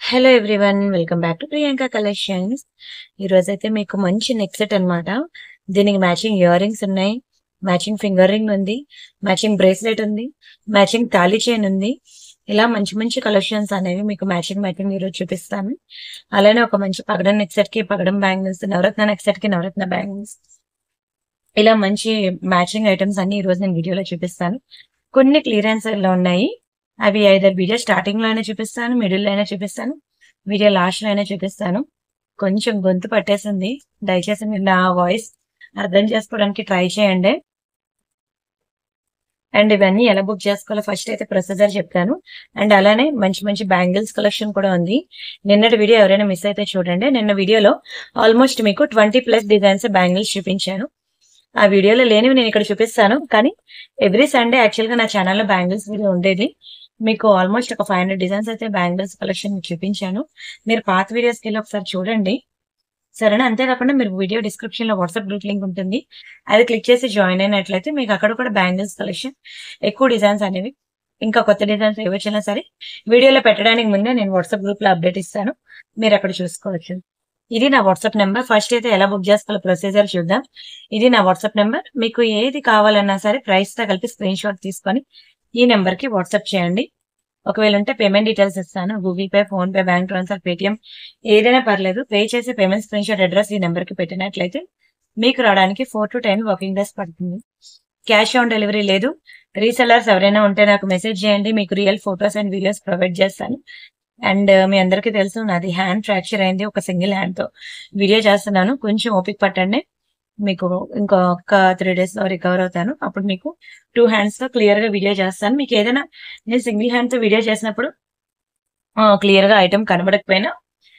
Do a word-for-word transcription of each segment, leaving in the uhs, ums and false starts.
Hello everyone welcome back to Priyanka collections. ఈ రోజు అయితే మీకు మంచి నెక్ సెట్ అనమాట. దీనికి మ్యాచింగ్ ఇయర్ రింగ్స్ ఉన్నాయి, మ్యాచింగ్ ఫింగర్ రింగ్ ఉంది, మ్యాచింగ్ బ్రేస్లెట్ ఉంది, మ్యాచింగ్ తాళీ చైన్ ఉంది. ఇలా మంచి మంచి కలెక్షన్స్ అనేవి మీకు మ్యాచింగ్ మ్యాచింగ్ ఈరోజు చూపిస్తాను. అలానే ఒక మంచి పగడం నెక్ సెట్ కి పగడం బ్యాంగిల్స్, నవరత్న నెక్ సెట్ కి నవరత్న బ్యాంగిల్స్, ఇలా మంచి మ్యాచింగ్ ఐటమ్స్ అన్ని ఈ రోజు నేను వీడియోలో చూపిస్తాను. కొన్ని క్లియరెన్స్ లో ఉన్నాయి. అవి ఐదర్ వీడియో స్టార్టింగ్ లో అయినా చూపిస్తాను, మిడిల్ లో అయినా చూపిస్తాను, వీడియో లాస్ట్ లో అయినా చూపిస్తాను. కొంచెం గొంతు పట్టేసింది, దయచేసి మీరు నా వాయిస్ అర్థం చేసుకోవడానికి ట్రై చేయండి. అండ్ ఇవన్నీ ఎలా బుక్ చేసుకోవాలో ఫస్ట్ అయితే ప్రొసీజర్ చెప్తాను. అండ్ అలానే మంచి మంచి బ్యాంగిల్స్ కలెక్షన్ కూడా ఉంది. నిన్నటి వీడియో ఎవరైనా మిస్ అయితే చూడండి. నిన్న వీడియోలో ఆల్మోస్ట్ మీకు ట్వంటీ ప్లస్ డిజైన్స్ బ్యాంగిల్స్ చూపించాను. ఆ వీడియోలో లేనివి నేను ఇక్కడ చూపిస్తాను. కానీ ఎవ్రీ సండే యాక్చువల్ గా నా ఛానల్లో బ్యాంగిల్స్ వీడియో ఉండేది. మీకు ఆల్మోస్ట్ ఒక ఫైవ్ హండ్రెడ్ డిజైన్స్ అయితే బ్యాంగిల్స్ కలెక్షన్ చూపించాను. మీరు పాత వీడియోస్కి వెళ్ళి ఒకసారి చూడండి, సరేనా? అంతేకాకుండా మీరు వీడియో డిస్క్రిప్షన్ లో వాట్సాప్ గ్రూప్ లింక్ ఉంటుంది, అది క్లిక్ చేసి జాయిన్ అయినట్లయితే మీకు అక్కడ కూడా బ్యాంగిల్స్ కలెక్షన్ ఎక్కువ డిజైన్స్ అనేవి, ఇంకా కొత్త డిజైన్స్ ఏ వచ్చినా సరే వీడియోలో పెట్టడానికి ముందే నేను వాట్సాప్ గ్రూప్ లో అప్డేట్ ఇస్తాను, మీరు అక్కడ చూసుకోవచ్చు. ఇది నా వాట్సాప్ నెంబర్. ఫస్ట్ అయితే ఎలా బుక్ చేసుకోవాలో ప్రొసీజర్ చూద్దాం. ఇది నా వాట్సాప్ నెంబర్. మీకు ఏది కావాలన్నా సరే ప్రైస్ తో కలిపి స్క్రీన్ షాట్ తీసుకొని ఈ నెంబర్ కి వాట్సాప్ చేయండి. ఒకవేళ ఉంటే పేమెంట్ డీటెయిల్స్ ఇస్తాను, Google Pay, PhonePe, bank transfer, Paytm ఏదైనా పర్లేదు. పే చేసి పేమెంట్ స్క్రీన్ షాట్ అడ్రస్ ఈ నెంబర్ కి పెట్టినట్లయితే మీకు రావడానికి four to ten working days పడుతుంది. క్యాష్ ఆన్ డెలివరీ లేదు. రీసెల్లర్స్ ఎవరైనా ఉంటే నాకు మెసేజ్ చేయండి, మీకు real photos and videos provide చేస్తాను. అండ్ మీ అందరికీ తెలుసు నాది హ్యాండ్ ఫ్రాక్చర్ అయింది, ఒక సింగిల్ హ్యాండ్ తో వీడియో చేస్తున్నాను. కొంచెం ఓపిక పట్టండి, మీకు ఇంకొక త్రీ డేస్ లో రికవర్ అవుతాను. అప్పుడు మీకు టూ హ్యాండ్స్ తో క్లియర్ గా వీడియో చేస్తాను. మీకు ఏదైనా నేను సింగిల్ హ్యాండ్ తో వీడియో చేసినప్పుడు క్లియర్ గా ఐటమ్ కనబడకపోయినా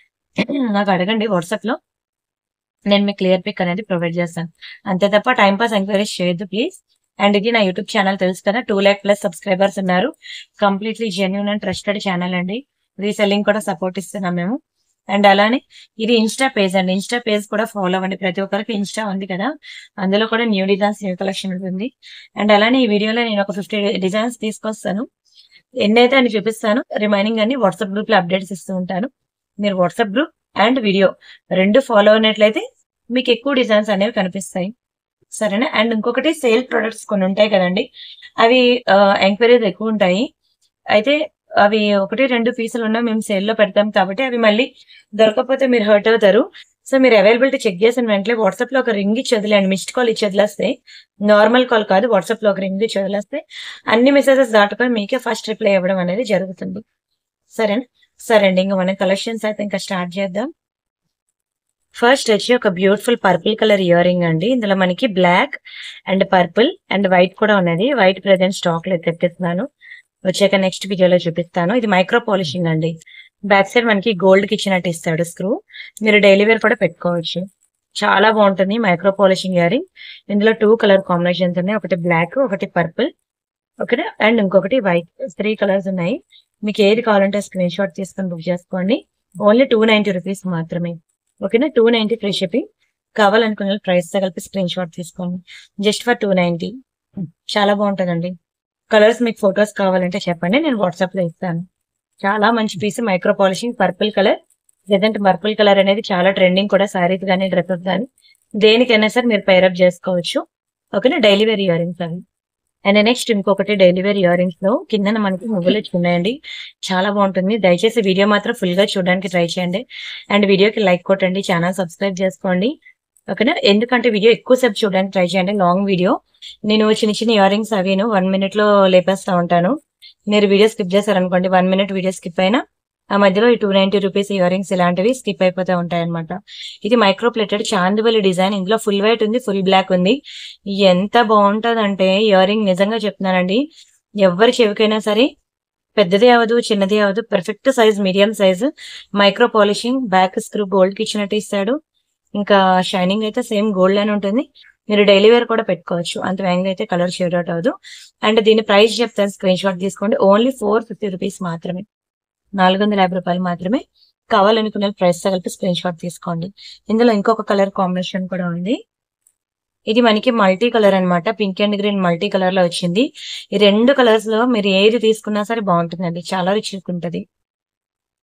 నాకు అడగండి వాట్సాప్ లో, నేను మీకు క్లియర్ పిక్ అనేది ప్రొవైడ్ చేస్తాను. అంతే తప్ప టైం పాస్ ఎంకరేజ్ చేయొద్దు ప్లీజ్. అండ్ ఇది నా యూట్యూబ్ ఛానల్ తెలుసు కదా, టూ ల్యాక్ ప్లస్ సబ్స్క్రైబర్స్ ఉన్నారు. Completely genuine and trusted channel అండి. రీసెల్లింగ్ కూడా సపోర్ట్ ఇస్తున్నాం మేము. అండ్ అలానే ఇది ఇన్స్టా పేజ్ అండి. ఇన్స్టా పేజ్ కూడా ఫాలో అవ్వండి. ప్రతి ఒక్కరికి ఇన్స్టా ఉంది కదా, అందులో కూడా న్యూ డిజైన్స్, న్యూ కలెక్షన్ ఉంటుంది. అండ్ అలానే ఈ వీడియోలో నేను ఒక ఫిఫ్టీ డిజైన్స్ తీసుకొస్తాను. ఎన్నైతే అని చూపిస్తాను, రిమైనింగ్ అన్ని వాట్సాప్ గ్రూప్ లో అప్డేట్స్ ఇస్తూ ఉంటాను. మీరు వాట్సాప్ గ్రూప్ అండ్ వీడియో రెండు ఫాలో అయినట్లయితే మీకు ఎక్కువ డిజైన్స్ అనేవి కనిపిస్తాయి, సరేనా? అండ్ ఇంకొకటి సేల్ ప్రొడక్ట్స్ కొన్ని ఉంటాయి కదండి, అవి ఎంక్వైరీస్ ఎక్కువ ఉంటాయి. అయితే అవి ఒకటి రెండు పీసులు ఉన్నా మేము సేల్ లో పెడతాం కాబట్టి అవి మళ్ళీ దొరకకపోతే మీరు హర్ట్ అవుతారు. సో మీరు అవైలబిలిటీ చెక్ చేసిన వెంటనే వాట్సాప్ లో ఒక రింగ్ ఇచ్చి వదిలేండి, మిస్డ్ కాల్ ఇచ్చి వదిలేస్తే, నార్మల్ కాల్ కాదు, వాట్సాప్ లో ఒక రింగ్ ఇచ్చి వదిలేస్తే అన్ని మెసేజెస్ దాటుకొని మీకే ఫస్ట్ రిప్లై ఇవ్వడం అనేది జరుగుతుంది, సరేనా? సరే అండి, ఇంకా మన కలెక్షన్స్ అయితే ఇంకా స్టార్ట్ చేద్దాం. ఫస్ట్ వచ్చి ఒక beautiful purple colour earring అండి. ఇందులో మనకి black and purple and white కూడా ఉన్నది. వైట్ ప్రెజెంట్ స్టాక్ లో తెప్పిస్తున్నాను, వచ్చాక నెక్స్ట్ వీడియోలో చూపిస్తాను. ఇది మైక్రో పాలిషింగ్ అండి. బ్యాక్ సైడ్ మనకి గోల్డ్ కి ఇచ్చినట్టు ఇస్తాడు స్క్రూ. మీరు డైలీ వేర్ కూడా పెట్టుకోవచ్చు, చాలా బాగుంటుంది మైక్రో పాలిషింగ్ ఇయర్ రింగ్. ఇందులో టూ కలర్ కాంబినేషన్స్ ఉన్నాయి, ఒకటి బ్లాక్, ఒకటి పర్పుల్, ఓకేనా? అండ్ ఇంకొకటి వైట్. త్రీ కలర్స్ ఉన్నాయి. మీకు ఏది కావాలంటే స్క్రీన్ షాట్ తీసుకొని బుక్ చేసుకోండి. ఓన్లీ టూ నైన్టీ రూపీస్ మాత్రమే, ఓకేనా? Two ninety free shipping. కావాలనుకున్న ప్రైస్ తో కలిపి స్క్రీన్ షాట్ తీసుకోండి, జస్ట్ ఫర్ టూ నైన్టీ. చాలా బాగుంటుందండి. కలర్స్ మీకు ఫొటోస్ కావాలంటే చెప్పండి, నేను వాట్సాప్ లో ఇస్తాను. చాలా మంచి piece micro polishing purple colour. Present purple colour అనేది చాలా ట్రెండింగ్ కూడా, సారీస్ కానీ డ్రెస్సెస్ కానీ దేనికైనా సరే మీరు పైరప్ చేసుకోవచ్చు, ఓకేనా? డైలీ వేర్ ఇయర్ రింగ్స్ అవి. అండ్ నెక్స్ట్ ఇంకొకటి డైలీ వేర్ ఇయర్ రింగ్స్ లో కింద మనకి ముగ్గులు ఉన్నాయండి, చాలా బాగుంటుంది. దయచేసి వీడియో మాత్రం ఫుల్ గా చూడడానికి ట్రై చేయండి. అండ్ వీడియోకి లైక్ కొట్టండి, ఛానల్ సబ్స్క్రైబ్ చేసుకోండి, ఓకేనా? ఎందుకంటే వీడియో ఎక్కువసేపు చూడడానికి ట్రై చేయండి, లాంగ్ వీడియో. నేను చిన్న చిన్న ఇయర్ రింగ్స్ అవిను వన్ మినిట్ లో లేపేస్తా ఉంటాను. మీరు వీడియో స్కిప్ చేశారనుకోండి, వన్ మినిట్ వీడియో స్కిప్ అయినా ఆ మధ్యలో ఈ two ninety rupees earrings ఇలాంటివి స్కిప్ అయిపోతూ ఉంటాయి అనమాట. ఇది మైక్రో ప్లేటెడ్ చాందివలి డిజైన్. ఇందులో ఫుల్ వైట్ ఉంది, ఫుల్ బ్లాక్ ఉంది. ఎంత బాగుంటది అంటే ఇయర్ రింగ్, నిజంగా చెప్తున్నానండి, ఎవరి చెవికైనా సరే పెద్దది అవదు, చిన్నది అవదు, perfect size, medium size. Micro polishing, back screw gold కి ఇచ్చినట్టు ఇస్తాడు. ఇంకా షైనింగ్ అయితే సేమ్ గోల్డ్ అని ఉంటుంది. మీరు డైలీ వేర్ కూడా పెట్టుకోవచ్చు, అంత వేగంగా అయితే కలర్ షేడ్ అవుట్ అవ్వదు. అండ్ దీని ప్రైస్ చెప్తాను, స్క్రీన్ షాట్ తీసుకోండి. ఓన్లీ ఫోర్ ఫిఫ్టీ రూపీస్ మాత్రమే, నాలుగు వందల యాభై రూపాయలు మాత్రమే. కావాలనుకున్న ప్రైస్ తో కలిపి స్క్రీన్ షాట్ తీసుకోండి. ఇందులో ఇంకొక కలర్ కాంబినేషన్ కూడా ఉంది. ఇది మనకి మల్టీ కలర్ అనమాట, pink and green multi colour లో వచ్చింది. ఈ రెండు కలర్స్ లో మీరు ఏది తీసుకున్నా సరే బాగుంటుందండి, చాలా రిచ్ లుక్ ఉంటుంది.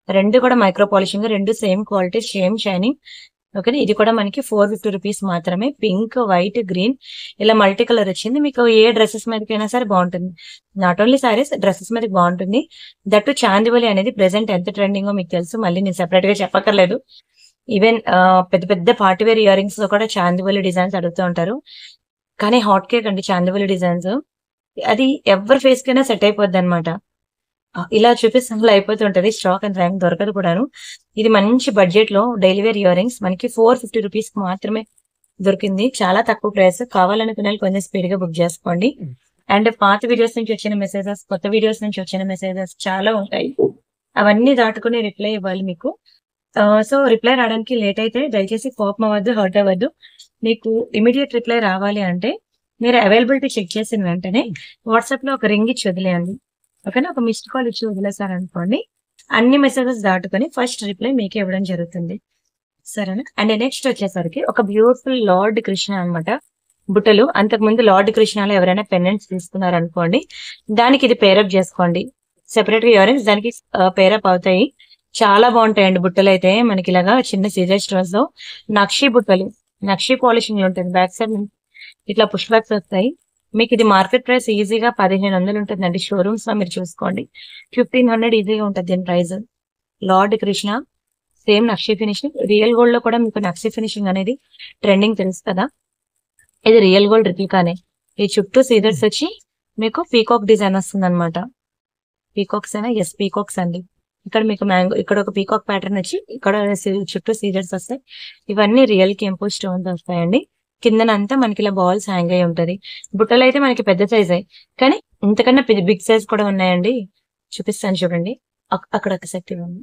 రెండు కూడా మైక్రో పాలిషింగ్, రెండు సేమ్ క్వాలిటీ, సేమ్ షైనింగ్. ఓకేనా, ఇది కూడా మనకి ఫోర్ ఫిఫ్టీ రూపీస్ మాత్రమే. పింక్, వైట్, గ్రీన్ ఇలా మల్టీ కలర్ వచ్చింది. మీకు ఏ డ్రెస్సెస్ మీదకైనా సరే బాగుంటుంది. నాట్ ఓన్లీ సారీస్, డ్రెస్సెస్ మీదకి బాగుంటుంది. దట్టు చాందివలి అనేది ప్రెసెంట్ ఎంత ట్రెండింగో మీకు తెలుసు, మళ్ళీ నేను సెపరేట్ గా చెప్పక్కర్లేదు. ఈవెన్ పెద్ద పెద్ద పార్టీవేర్ ఇయర్ రింగ్స్ లో కూడా చాందివలి డిజైన్స్ అడుగుతూ ఉంటారు. కానీ హాట్ కేక్ అండి చాందివలి డిజైన్స్, అది ఎవరి ఫేస్ కైనా సెట్ అయిపోద్ది అనమాట. ఇలా చూపిస్తే అయిపోతుంటది, స్టాక్ అండ్ ర్యాంక్ దొరకదు కూడాను. ఇది మంచి బడ్జెట్ లో డైలీ వేర్ ఇయర్ రింగ్స్ మనకి ఫోర్ ఫిఫ్టీ రూపీస్ మాత్రమే దొరికింది. చాలా తక్కువ ప్రైస్. కావాలనుకునే కొంచెం స్పీడ్ గా బుక్ చేసుకోండి. అండ్ పాత వీడియోస్ నుంచి వచ్చిన మెసేజెస్, కొత్త వీడియోస్ నుంచి వచ్చిన మెసేజెస్ చాలా ఉంటాయి. అవన్నీ దాటుకుని రిప్లై ఇవ్వాలి మీకు. సో రిప్లై రావడానికి లేట్ అయితే దయచేసి కోపం అవ్వద్దు, హర్ట్ అవ్వద్దు. మీకు ఇమీడియట్ రిప్లై రావాలి అంటే మీరు అవైలబిలిటీ చెక్ చేసిన వెంటనే వాట్సాప్ లో ఒక రింగ్ ఇచ్చి వదిలేయండి. ఓకేనా, ఒక మిస్డ్ కాల్ ఇచ్చి వదిలేసారనుకోండి, అన్ని మెసేజెస్ దాటుకొని ఫస్ట్ రిప్లై మీకే ఇవ్వడం జరుగుతుంది. సరేనా. అండ్ నెక్స్ట్ వచ్చేసరికి ఒక బ్యూటిఫుల్ లార్డ్ కృష్ణ అనమాట బుట్టలు. అంతకుముందు లార్డ్ కృష్ణలో ఎవరైనా పెండెంట్స్ తీసుకున్నారనుకోండి, దానికి ఇది పేరప్ చేసుకోండి. సెపరేట్ గా ఇయర్ రింగ్స్ దానికి పేరప్ అవుతాయి. చాలా బాగుంటాయండి బుట్టలు అయితే. మనకి ఇలాగా చిన్న సీజర్ స్టోన్స్ లో నక్షి బుట్టలు, నక్షి పాలిషింగ్ ఉంటుంది. బ్యాక్ సైడ్ ఇట్లా పుష్ బ్యాక్స్ వస్తాయి. మీకు ఇది మార్కెట్ ప్రైస్ ఈజీగా పదిహేను వందలు ఉంటుందండి. షోరూమ్స్ లో మీరు చూసుకోండి, ఫిఫ్టీన్ హండ్రెడ్ ఈజీగా ఉంటుంది దీని price. Lord Krishna same nakshi finishing. Real gold లో కూడా మీకు నక్షి ఫినిషింగ్ అనేది ట్రెండింగ్ తెలుసు కదా. ఇది రియల్ గోల్డ్ రిప్లికానే. ఈ చుట్టూ సీజర్స్ వచ్చి మీకు పీకాక్ డిజైన్ వస్తుంది అనమాట. పీకాక్స్ అయినా, ఎస్ పీకాక్స్ అండి. ఇక్కడ మీకు మ్యాంగో, ఇక్కడ ఒక పీకాక్ ప్యాటర్న్ వచ్చి ఇక్కడ చుట్టూ సీజర్స్ వస్తాయి. ఇవన్నీ రియల్ కెంపు స్టోన్స్ వస్తాయండి. కిందనంతా మనకి ఇలా బాల్స్ హ్యాంగ్ అయి ఉంటది. బుట్టలు అయితే మనకి పెద్ద సైజ్ అయ్యి, కానీ ఇంతకన్నా బిగ్ సైజ్ కూడా ఉన్నాయండి. చూపిస్తాను చూడండి, అక్కడ ఒక సెట్ ఇవ్వండి.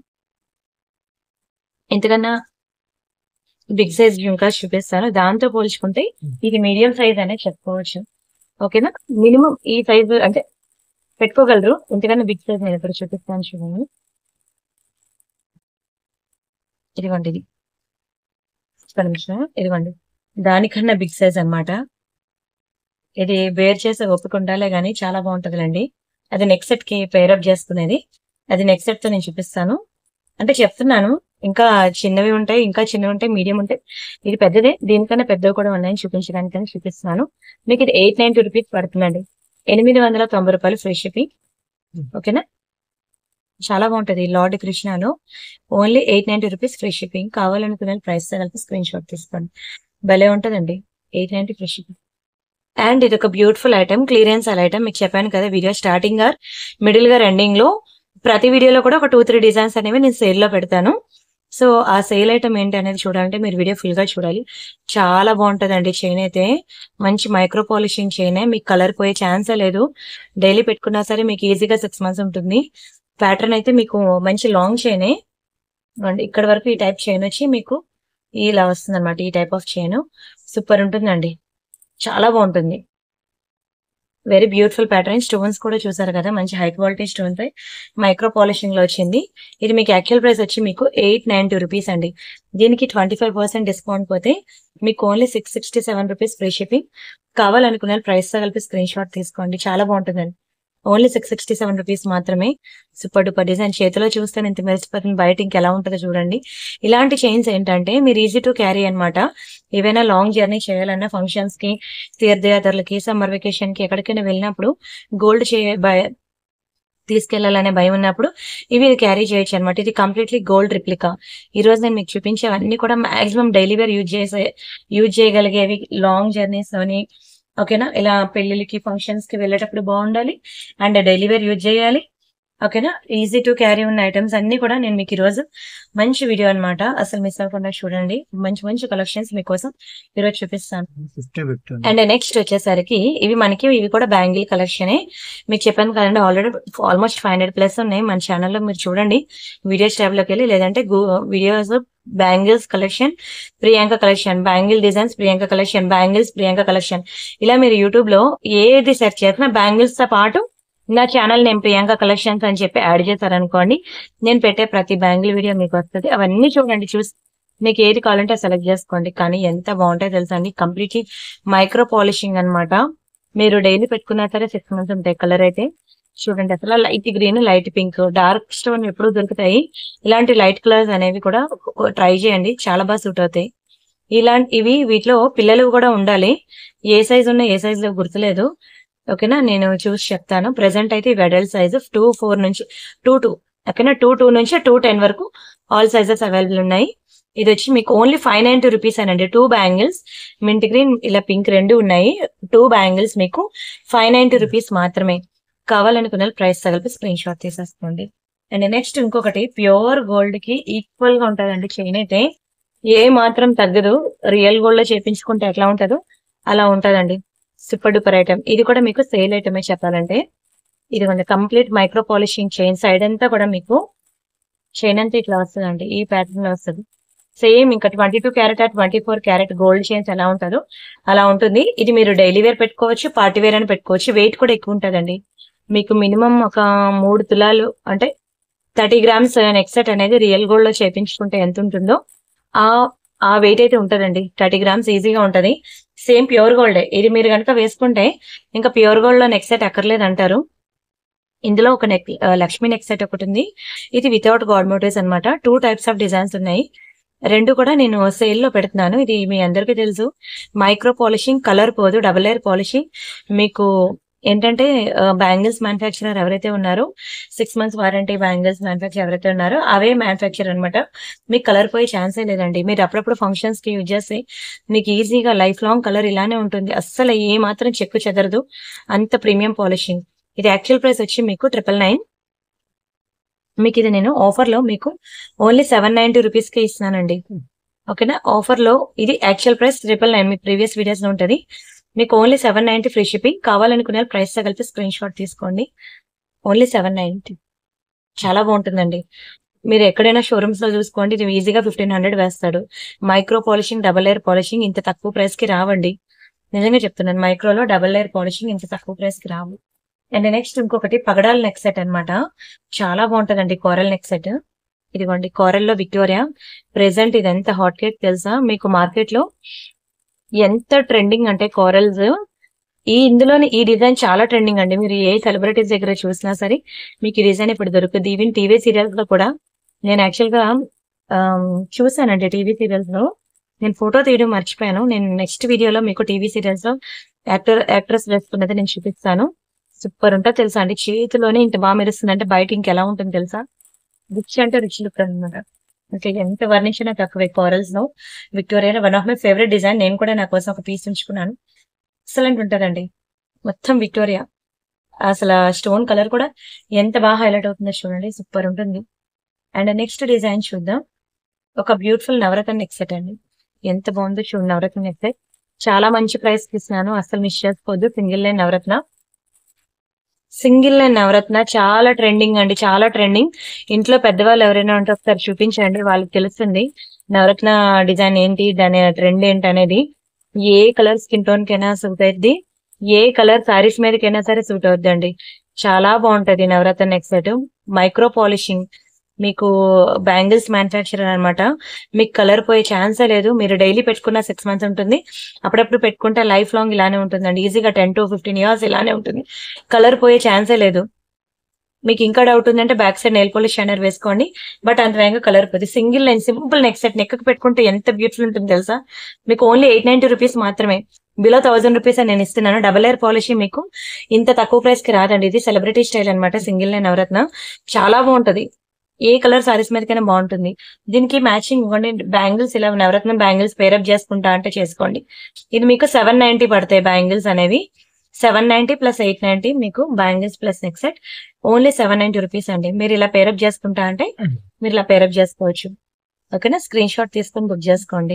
ఇంతకన్నా బిగ్ సైజ్ ఇంకా చూపిస్తాను. దాంతో పోల్చుకుంటే ఇది మీడియం సైజ్ అనేది చెప్పుకోవచ్చు. ఓకేనా, మినిమం ఈ సైజ్ అంటే పెట్టుకోగలరు. ఇంతకన్నా బిగ్ సైజ్ నేను ఇక్కడ చూపిస్తాను చూడండి. ఇదిగోండి, ఇది ఇదిగోండి, దానికన్నా బిగ్ సైజ్ అనమాట. ఇది వేర్ చేసే ఓపిక ఉండాలే గానీ చాలా బాగుంటదిలేండి. అది నెక్స్ట్ సెట్ కి పేరప్ చేసుకునేది. అది నెక్స్ట్ సెట్ తో నేను చూపిస్తాను. అంటే చెప్తున్నాను, ఇంకా చిన్నవి ఉంటాయి, ఇంకా చిన్నవి ఉంటాయి, మీడియం ఉంటాయి. ఇది పెద్దదే, దీనికన్నా పెద్దవి కూడా ఉన్నాయని చూపించడానికి చూపిస్తున్నాను. మీకు ఇది ఎయిట్ నైన్టీ రూపీస్ పడుతుందండి. ఎనిమిది వందల తొంభై రూపాయలు ఫ్రీ షిప్పింగ్. ఓకేనా, చాలా బాగుంటది. లార్డ్ కృష్ణలో only eight ninety rupees free shipping. కావాలనుకునే ప్రైస్ కలిపి స్క్రీన్ షాట్ తీసుకోండి. భలే ఉంటదండి, eight ninety free shipping. And ఇది ఒక beautiful item, clearance all item. మీకు చెప్పాను కదా వీడియో స్టార్టింగ్ గా, మిడిల్ గా, ఎండింగ్ లో ప్రతి వీడియోలో కూడా ఒక టూ త్రీ డిజైన్స్ అనేవి నేను సేల్ లో పెడతాను. సో ఆ సేల్ ఐటమ్ ఏంటి అనేది చూడాలంటే మీరు వీడియో ఫుల్ గా చూడాలి. చాలా బాగుంటదండి. చైన్ అయితే మంచి మైక్రో పాలిషింగ్ చైన్, మీకు కలర్ పోయే ఛాన్సే లేదు. డైలీ పెట్టుకున్నా సరే మీకు ఈజీగా సిక్స్ మంత్స్ ఉంటుంది. ప్యాటర్న్ అయితే మీకు మంచి లాంగ్ చైనే. ఇక్కడ వరకు ఈ టైప్ చైన్ వచ్చి మీకు ఇలా వస్తుంది అనమాట. ఈ టైప్ ఆఫ్ చైన్ సూపర్ ఉంటుందండి, చాలా బాగుంటుంది. Very beautiful pattern. స్టోన్స్ కూడా చూసారు కదా, మంచి high quality stones micro polishing లో వచ్చింది. ఇది మీకు యాక్చువల్ ప్రైస్ వచ్చి మీకు ఎయిట్ నైన్టీ రూపీస్ అండి. దీనికి ట్వంటీ ఫైవ్ పర్సెంట్ డిస్కౌంట్ పోతే మీకు only six sixty seven rupees free shipping. కావాలనుకునే ప్రైస్ తో కలిపి స్క్రీన్ షాట్ తీసుకోండి. చాలా బాగుంటుందండి. Only six sixty seven rupees మాత్రమే. Super duper design. చేతిలో చూస్తే ఇంత మెరిసిపోతుంది, బయట ఇంకెలా ఉంటుందో చూడండి. ఇలాంటి చైన్స్ ఏంటంటే మీరు ఈజీ టు క్యారీ అనమాట. ఏవైనా లాంగ్ జర్నీ చేయాలన్నా, ఫంక్షన్స్ కి, తీర్థయాత్రలకి, సమ్మర్ వెకేషన్ కి ఎక్కడికైనా వెళ్ళినప్పుడు గోల్డ్ చే తీసుకెళ్లాలనే భయం ఉన్నప్పుడు ఇవి క్యారీ చేయొచ్చు అనమాట. ఇది కంప్లీట్లీ గోల్డ్ రిప్లికా. ఈ రోజు నేను మీకు చూపించేవన్నీ కూడా మాక్సిమం డైలీ వేర్ యూజ్ చేసే యూజ్ చేయగలిగేవి, లాంగ్ జర్నీస్ అని. ఓకేనా, ఇలా పెళ్లిళ్ళకి, ఫంక్షన్స్ కి వెళ్ళేటప్పుడు బాగుండాలి అండ్ డైలీ వేర్ యూజ్ చేయాలి. ఓకేనా, ఈజీ టు క్యారీ ఉన్న ఐటమ్స్ అన్ని కూడా నేను మీకు ఈ రోజు మంచి వీడియో అనమాట, అసలు మిస్ అవ్వకుండా చూడండి. మంచి మంచి కలెక్షన్స్ మీకోసం ఈరోజు చూపిస్తాను. అండ్ నెక్స్ట్ వచ్చేసరికి ఇవి మనకి ఇవి కూడా బ్యాంగిల్ కలెక్షనే. మీకు చెప్పాను కదండి, already almost five hundred plus ఉన్నాయి మన ఛానల్లో. మీరు చూడండి వీడియోస్ ట్యాబ్ లోకి వెళ్ళి, లేదంటే videos bangles collection Priyanka collection, bangle designs Priyanka collection, bangles Priyanka collection, ఇలా మీరు యూట్యూబ్ లో ఏది సెర్చ్ చేసినా బ్యాంగిల్స్ తో పాటు నా ఛానల్ నేమ్ ప్రియాంక కలెక్షన్స్ అని చెప్పి యాడ్ చేశారనుకోండి, నేను పెట్టే ప్రతి బ్యాంగిల్ వీడియో మీకు వస్తుంది. అవన్నీ చూడండి, చూసి మీకు ఏది కావాలంటే సెలెక్ట్ చేసుకోండి. కానీ ఎంత బాగుంటాయో తెలుసా అండి, కంప్లీట్లీ మైక్రో పాలిషింగ్ అనమాట. మీరు డైలీ పెట్టుకున్నా సరే సిక్స్ మంత్స్ ఉంటాయి. కలర్ అయితే చూడండి అసలు light green, light pink, dark stone ఎప్పుడు దొరుకుతాయి. ఇలాంటి లైట్ కలర్స్ అనేవి కూడా ట్రై చేయండి, చాలా బాగా సూట్ అవుతాయి. ఇలాంటి ఇవి వీటిలో పిల్లలు కూడా ఉండాలి. ఏ సైజ్ ఉన్నా ఏ సైజ్ లో గుర్తులేదు. ఓకేనా, నేను చూసి చెప్తాను. ప్రెసెంట్ అయితే ఇవి అడల్ట్ సైజ్ టూ ఫోర్ నుంచి టూ టూ ఓకేనా, టూ టూ నుంచి టూ టెన్ వరకు ఆల్ సైజెస్ అవైలబుల్ ఉన్నాయి. ఇది వచ్చి మీకు ఓన్లీ ఫైవ్ నైన్టీ రూపీస్ అనండి. టూ బ్యాంగిల్స్, మింట్ గ్రీన్ ఇలా పింక్ రెండు ఉన్నాయి. టూ బ్యాంగిల్స్ మీకు ఫైవ్ నైన్టీ రూపీస్ మాత్రమే. కావాలనుకున్న ప్రైస్ తగిలిపి స్క్రీన్ షాట్ తీసేసుకోండి. అండ్ నెక్స్ట్ ఇంకొకటి ప్యూర్ గోల్డ్ కి ఈక్వల్ గా ఉంటదండి చైన్ అయితే, ఏ మాత్రం తగ్గదు. రియల్ గోల్డ్ లో చేపించుకుంటే ఎట్లా ఉంటుందో అలా ఉంటదండి. Super duper item. ఇది కూడా మీకు సేల్ ఐటమే చెప్పాలంటే. ఇదిగోండి complete micro polishing chain. Side అంతా కూడా మీకు చైన్ అంతా ఇట్లా వస్తుందండి, ఈ ప్యాటర్న్ లో వస్తుంది. సేమ్ ఇంకా twenty two carat twenty four carat gold chains ఎలా ఉంటుందో అలా ఉంటుంది. ఇది మీరు డైలీ వేర్ పెట్టుకోవచ్చు, పార్టీ వేర్ అని పెట్టుకోవచ్చు. వెయిట్ కూడా ఎక్కువ ఉంటుందండి. మీకు మినిమం ఒక మూడు తులాలు అంటే థర్టీ గ్రామ్స్ నెక్ సెట్ అనేది రియల్ గోల్డ్ లో చేపించుకుంటే ఎంత ఉంటుందో ఆ ఆ వెయిట్ అయితే ఉంటదండి. థర్టీ గ్రామ్స్ ఈజీగా ఉంటది. సేమ్ ప్యూర్ గోల్డే. ఇది మీరు కనుక వేసుకుంటే ఇంకా ప్యూర్ గోల్డ్ లో నెక్ సెట్ అక్కర్లేదు అంటారు. ఇందులో ఒక నెక్ లక్ష్మీ నెక్ సెట్ ఒకటి ఉంది. ఇది వితౌట్ గాడ్ మోటివ్స్ అనమాట. టూ టైప్స్ ఆఫ్ డిజైన్స్ ఉన్నాయి. రెండు కూడా నేను సేల్ లో పెడుతున్నాను. ఇది మీ అందరికీ తెలుసు, మైక్రో పాలిషింగ్, కలర్ పోదు, డబుల్ లేయర్ పాలిషింగ్. మీకు ఏంటంటే బ్యాంగిల్స్ మ్యానుఫ్యాక్చరర్ ఎవరైతే ఉన్నారో, six months warranty bangles manufacture ఎవరైతే ఉన్నారో అవే మ్యానుఫ్యాక్చర్ అనమాట. మీకు కలర్ పోయే ఛాన్సే లేదండి. మీరు అప్పుడప్పుడు ఫంక్షన్స్ కి యూజ్ చేస్తే మీకు ఈజీగా లైఫ్ లాంగ్ కలర్ ఇలానే ఉంటుంది. అస్సలు ఏ మాత్రం చెక్కు చెదరదు. అంత ప్రీమియం పాలిషింగ్. ఇది యాక్చువల్ ప్రైస్ వచ్చి మీకు ట్రిపుల్ నైన్. మీకు ఇది నేను ఆఫర్ లో మీకు ఓన్లీ సెవెన్ నైన్టీ రూపీస్ కి ఇస్తున్నానండి. ఓకేనా, ఆఫర్ లో ఇది యాక్చువల్ ప్రైస్ ట్రిపుల్ నైన్. మీ ప్రీవియస్ వీడియోస్ లో ఉంటుంది. మీకు only seven ninety free shipping. కావాలనుకునే ప్రైస్ తో కలిపి స్క్రీన్ షాట్ తీసుకోండి. Only seven ninety. చాలా బాగుంటుందండి. మీరు ఎక్కడైనా షోరూమ్స్ లో చూసుకోండి, ఇది ఈజీగా ఫిఫ్టీన్ హండ్రెడ్ వేస్తాడు. Micro polishing, double layer polishing ఇంత తక్కువ ప్రైస్ కి రావండి. నిజంగా చెప్తున్నాను, మైక్రోలో డబల్ లేయర్ పాలిషింగ్ ఇంత తక్కువ ప్రైస్ కి రావు. అండ్ నెక్స్ట్ ఇంకొకటి పగడాల్ నెక్ సెట్ అనమాట. చాలా బాగుంటదండి కోరల్ నెక్ సెట్. ఇదిగోండి కోరల్ లో విక్టోరియా. ప్రెసెంట్ ఇది ఎంత హాట్ కేక్ తెలుసా మీకు, మార్కెట్ లో ఎంత ట్రెండింగ్ అంటే కోరల్స్. ఈ ఇందులోని ఈ డిజైన్ చాలా ట్రెండింగ్ అండి. మీరు ఏ సెలబ్రిటీస్ దగ్గర చూసినా సరే మీకు ఈ డిజైన్ ఇప్పుడు దొరుకుతుంది. ఈవెన్ టీవీ సీరియల్స్ లో కూడా నేను యాక్చువల్ గా చూసానండి. టీవీ సీరియల్స్ లో నేను ఫోటో తీయడం మర్చిపోయాను. నేను నెక్స్ట్ వీడియోలో మీకు టీవీ సీరియల్స్ లో యాక్టర్ యాక్ట్రెస్ వేసుకున్నది నేను చూపిస్తాను. సూపర్ ఉంటుంది తెలుసా అండి. చేతిలోనే ఇంత బాగా మెరుస్తుంది అంటే బయట ఇంకెలా ఉంటుంది తెలుసా. రిచ్ అంటే రిచ్ లుక్ అనమాట. ఓకే, ఎంత వర్ణించినా తక్కువే. కోరల్స్ లో Victoria one of my favourite design. నేను కూడా నా కోసం ఒక పీస్ ఉంచుకున్నాను. ఎక్సలెంట్ ఉంటుందండి. మొత్తం విక్టోరియా. అసలు స్టోన్ కలర్ కూడా ఎంత బాగా హైలైట్ అవుతుందో చూడండి, సూపర్ ఉంటుంది. అండ్ నెక్స్ట్ డిజైన్ చూద్దాం. ఒక బ్యూటిఫుల్ నవరత్న నెక్ సెట్ అండి. ఎంత బాగుందో చూడండి. నవరత్న నెక్ సెట్ చాలా మంచి ప్రైస్ కి ఇస్తున్నాను, అసలు మిస్ చేసుకోవద్దు. Single line navaratna. Single line navaratna చాలా ట్రెండింగ్ అండి, చాలా ట్రెండింగ్. ఇంట్లో పెద్దవాళ్ళు ఎవరైనా ఉంటే ఒకసారి చూపించండి, వాళ్ళకి తెలుస్తుంది నవరత్న డిజైన్ ఏంటి, దాని ట్రెండ్ ఏంటి అనేది. ఏ కలర్ స్కిన్ టోన్ కైనా సూట్ అవుద్ది, ఏ కలర్ సారీస్ మీదకైనా సరే సూట్ అవుద్దండి. చాలా బాగుంటది navaratna neck set. Micro polishing, మీకు బ్యాంగిల్స్ మ్యానుఫ్యాక్చరర్ అనమాట. మీకు కలర్ పోయే ఛాన్సే లేదు. మీరు డైలీ పెట్టుకున్న సిక్స్ మంత్స్ ఉంటుంది, అప్పుడప్పుడు పెట్టుకుంటే లైఫ్ లాంగ్ ఇలానే ఉంటుందండి. ఈజీగా టెన్ టు ఫిఫ్టీన్ ఇయర్స్ ఇలానే ఉంటుంది. కలర్ పోయే ఛాన్సే లేదు. మీకు ఇంకా డౌట్ ఉందంటే back side nail polish shiner వేసుకోండి, బట్ అంత వేగంగా కలర్ పోతుంది. Single line simple neck set neck పెట్టుకుంటే ఎంత బ్యూటిఫుల్ ఉంటుంది తెలుసా. మీకు ఓన్లీ ఎయిట్ నైన్టీ రూపీస్ మాత్రమే. బిలో థౌసండ్ రూపీస్ అని నేను ఇస్తున్నాను. డబల్ లేయర్ పాలిష్ మీకు ఇంత తక్కువ ప్రైస్ కి రాదండి. ఇది సెలబ్రిటీ స్టైల్ అనమాట. సింగిల్ లైన్ నవరత్న చాలా బాగుంటది. ఏ కలర్ సారీస్ మీదకైనా బాగుంటుంది. దీనికి మ్యాచింగ్ ఇవ్వండి బ్యాంగిల్స్. ఇలా నవరత్న బ్యాంగిల్స్ పేరప్ చేసుకుంటా అంటే చేసుకోండి. ఇది మీకు సెవెన్ నైన్టీ పడతాయి బ్యాంగిల్స్ అనేవి. Seven ninety plus eight ninety మీకు bangles plus neck set only seven ninety rupees అండి. మీరు ఇలా పేరప్ చేసుకుంటా అంటే మీరు ఇలా పేరప్ చేసుకోవచ్చు. ఓకేనా, స్క్రీన్ షాట్ తీసుకొని బుక్ చేసుకోండి.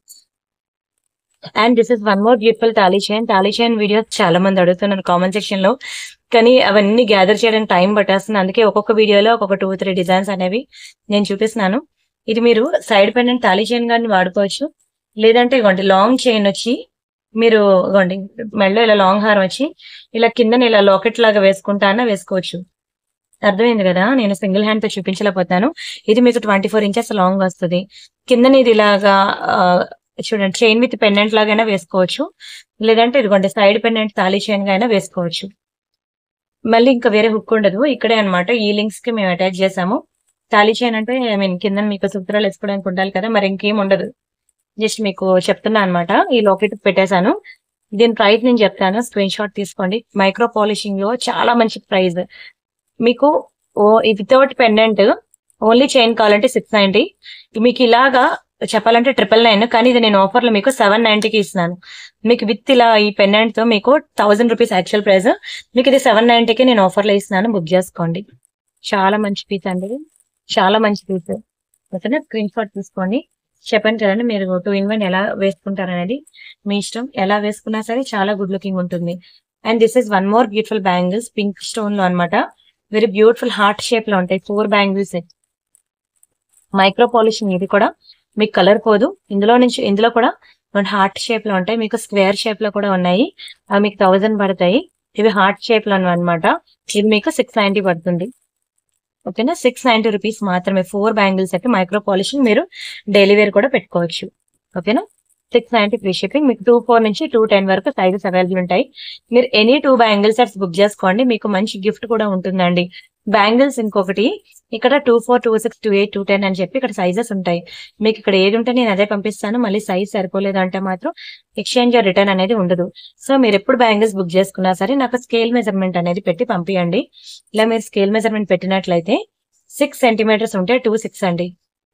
And this is one more beautiful తాళీ చైన్. తాళీ చైన్ వీడియోస్ చాలా మంది అడుగుతున్నారు కామెంట్ సెక్షన్ లో, కానీ అవన్నీ గ్యాదర్ చేయడానికి టైం పట్టేస్తుంది. అందుకే ఒక్కొక్క వీడియోలో ఒక్కొక్క టూ త్రీ డిజైన్స్ అనేవి నేను చూపిస్తున్నాను. ఇది మీరు సైడ్ పెండెంట్ తాళీ చైన్ గాని వాడుకోవచ్చు, లేదంటే ఇవ్వండి లాంగ్ చైన్ వచ్చి మీరు ఇవ్వండి మెడలో ఇలా లాంగ్ హారం వచ్చి ఇలా కింద ఇలా లాకెట్ లాగా వేసుకుంటా అన్న వేసుకోవచ్చు. అర్థమైంది కదా, నేను సింగిల్ హ్యాండ్ తో చూపించలేకపోతాను. ఇది మీకు ట్వంటీ ఫోర్ ఇంచెస్ లాంగ్ వస్తుంది. కింద ఇది ఇలాగా చూడండి చైన్ విత్ పెండెంట్ లాగైనా వేసుకోవచ్చు, లేదంటే ఇదిగోండి సైడ్ పెండెంట్ తాళీ చైన్ గా అయినా వేసుకోవచ్చు. మళ్ళీ ఇంకా వేరే హుక్ ఉండదు, ఇక్కడే అనమాట ఈ లింక్స్ కి మేము అటాచ్ చేసాము. తాళీ చైన్ అంటే ఐ మీన్ కింద మీకు సూత్రాలు వేసుకోవడానికి ఉండాలి కదా, మరి ఇంకేం ఉండదు. జస్ట్ మీకు చెప్తున్నా అనమాట. ఈ లాకెట్ పెట్టేశాను. దీని ప్రైస్ నేను చెప్తాను, స్క్రీన్ షాట్ తీసుకోండి. మైక్రో పాలిషింగ్ లో చాలా మంచి ప్రైస్ మీకు. ఓ వితౌట్ పెండెంట్ ఓన్లీ చైన్ కావాలంటే సిక్స్ నైన్టీ. మీకు ఇలాగా చెప్పాలంటే ట్రిపుల్ నైన్, కానీ ఇది నేను ఆఫర్ లో మీకు సెవెన్ నైన్టీకి ఇస్తున్నాను. మీకు విత్ ఇలా ఈ పెండెంట్ తో మీకు థౌసండ్ రూపీస్ యాక్చువల్ ప్రైస్, మీకు ఇది సెవెన్ నైన్టీకి నేను ఆఫర్ లో ఇస్తున్నాను. బుక్ చేసుకోండి. చాలా మంచి పీస్ అండి, చాలా మంచి పీస్. ఓకేనా, స్క్రీన్ షాట్ తీసుకోండి. చెప్పండి కదండి, మీరు టూ ఇన్ వన్ ఎలా వేసుకుంటారు అనేది మీ ఇష్టం. ఎలా వేసుకున్నా సరే చాలా గుడ్ లుకింగ్ ఉంటుంది. And this is one more beautiful bangles, pink stone లో అనమాట. వెరీ బ్యూటిఫుల్ హార్ట్ షేప్ లో ఉంటాయి ఫోర్ బ్యాంగిల్స్. మైక్రో పాలిషింగ్ ఇది కూడా మీకు కలర్ పోదు. ఇందులో నుంచి ఇందులో కూడా హార్ట్ షేప్ లో ఉంటాయి, మీకు స్క్వేర్ షేప్ లో కూడా ఉన్నాయి. అవి మీకు థౌజండ్ పడతాయి. ఇవి హార్ట్ షేప్ లో అనమాట. ఇది మీకు సిక్స్ నైన్టీ పడుతుంది. ఓకేనా, సిక్స్ నైన్టీ రూపీస్ మాత్రమే. ఫోర్ బ్యాంగిల్స్ అయితే మైక్రో పాలిషింగ్ మీరు డైలీ వేర్ కూడా పెట్టుకోవచ్చు. ఓకేనా, సిక్స్ నైన్టీ ఫ్రీ షిప్పింగ్. మీకు టూ ఫోర్ నుంచి టూ టెన్ వరకు సైజెస్ అవైలబుల్ ఉంటాయి. మీరు any two bangle sets book చేసుకోండి, మీకు మంచి గిఫ్ట్ కూడా ఉంటుందండి. బ్యాంగిల్స్ ఇంకొకటి ఇక్కడ two four two six two eight two ten అని చెప్పి ఇక్కడ సైజెస్ ఉంటాయి. మీకు ఇక్కడ ఏది ఉంటే నేను అదే పంపిస్తాను. మళ్ళీ సైజ్ సరిపోలేదు అంటే మాత్రం ఎక్స్చేంజ్ రిటర్న్ అనేది ఉండదు. సో మీరు ఎప్పుడు బ్యాంగిల్స్ బుక్ చేసుకున్నా సరే నాకు స్కేల్ మెజర్మెంట్ అనేది పెట్టి పంపించండి. ఇలా మీరు స్కేల్ మెజర్మెంట్ పెట్టినట్లయితే సిక్స్ సెంటీమీటర్స్ ఉంటే టూ సిక్స్ అండి,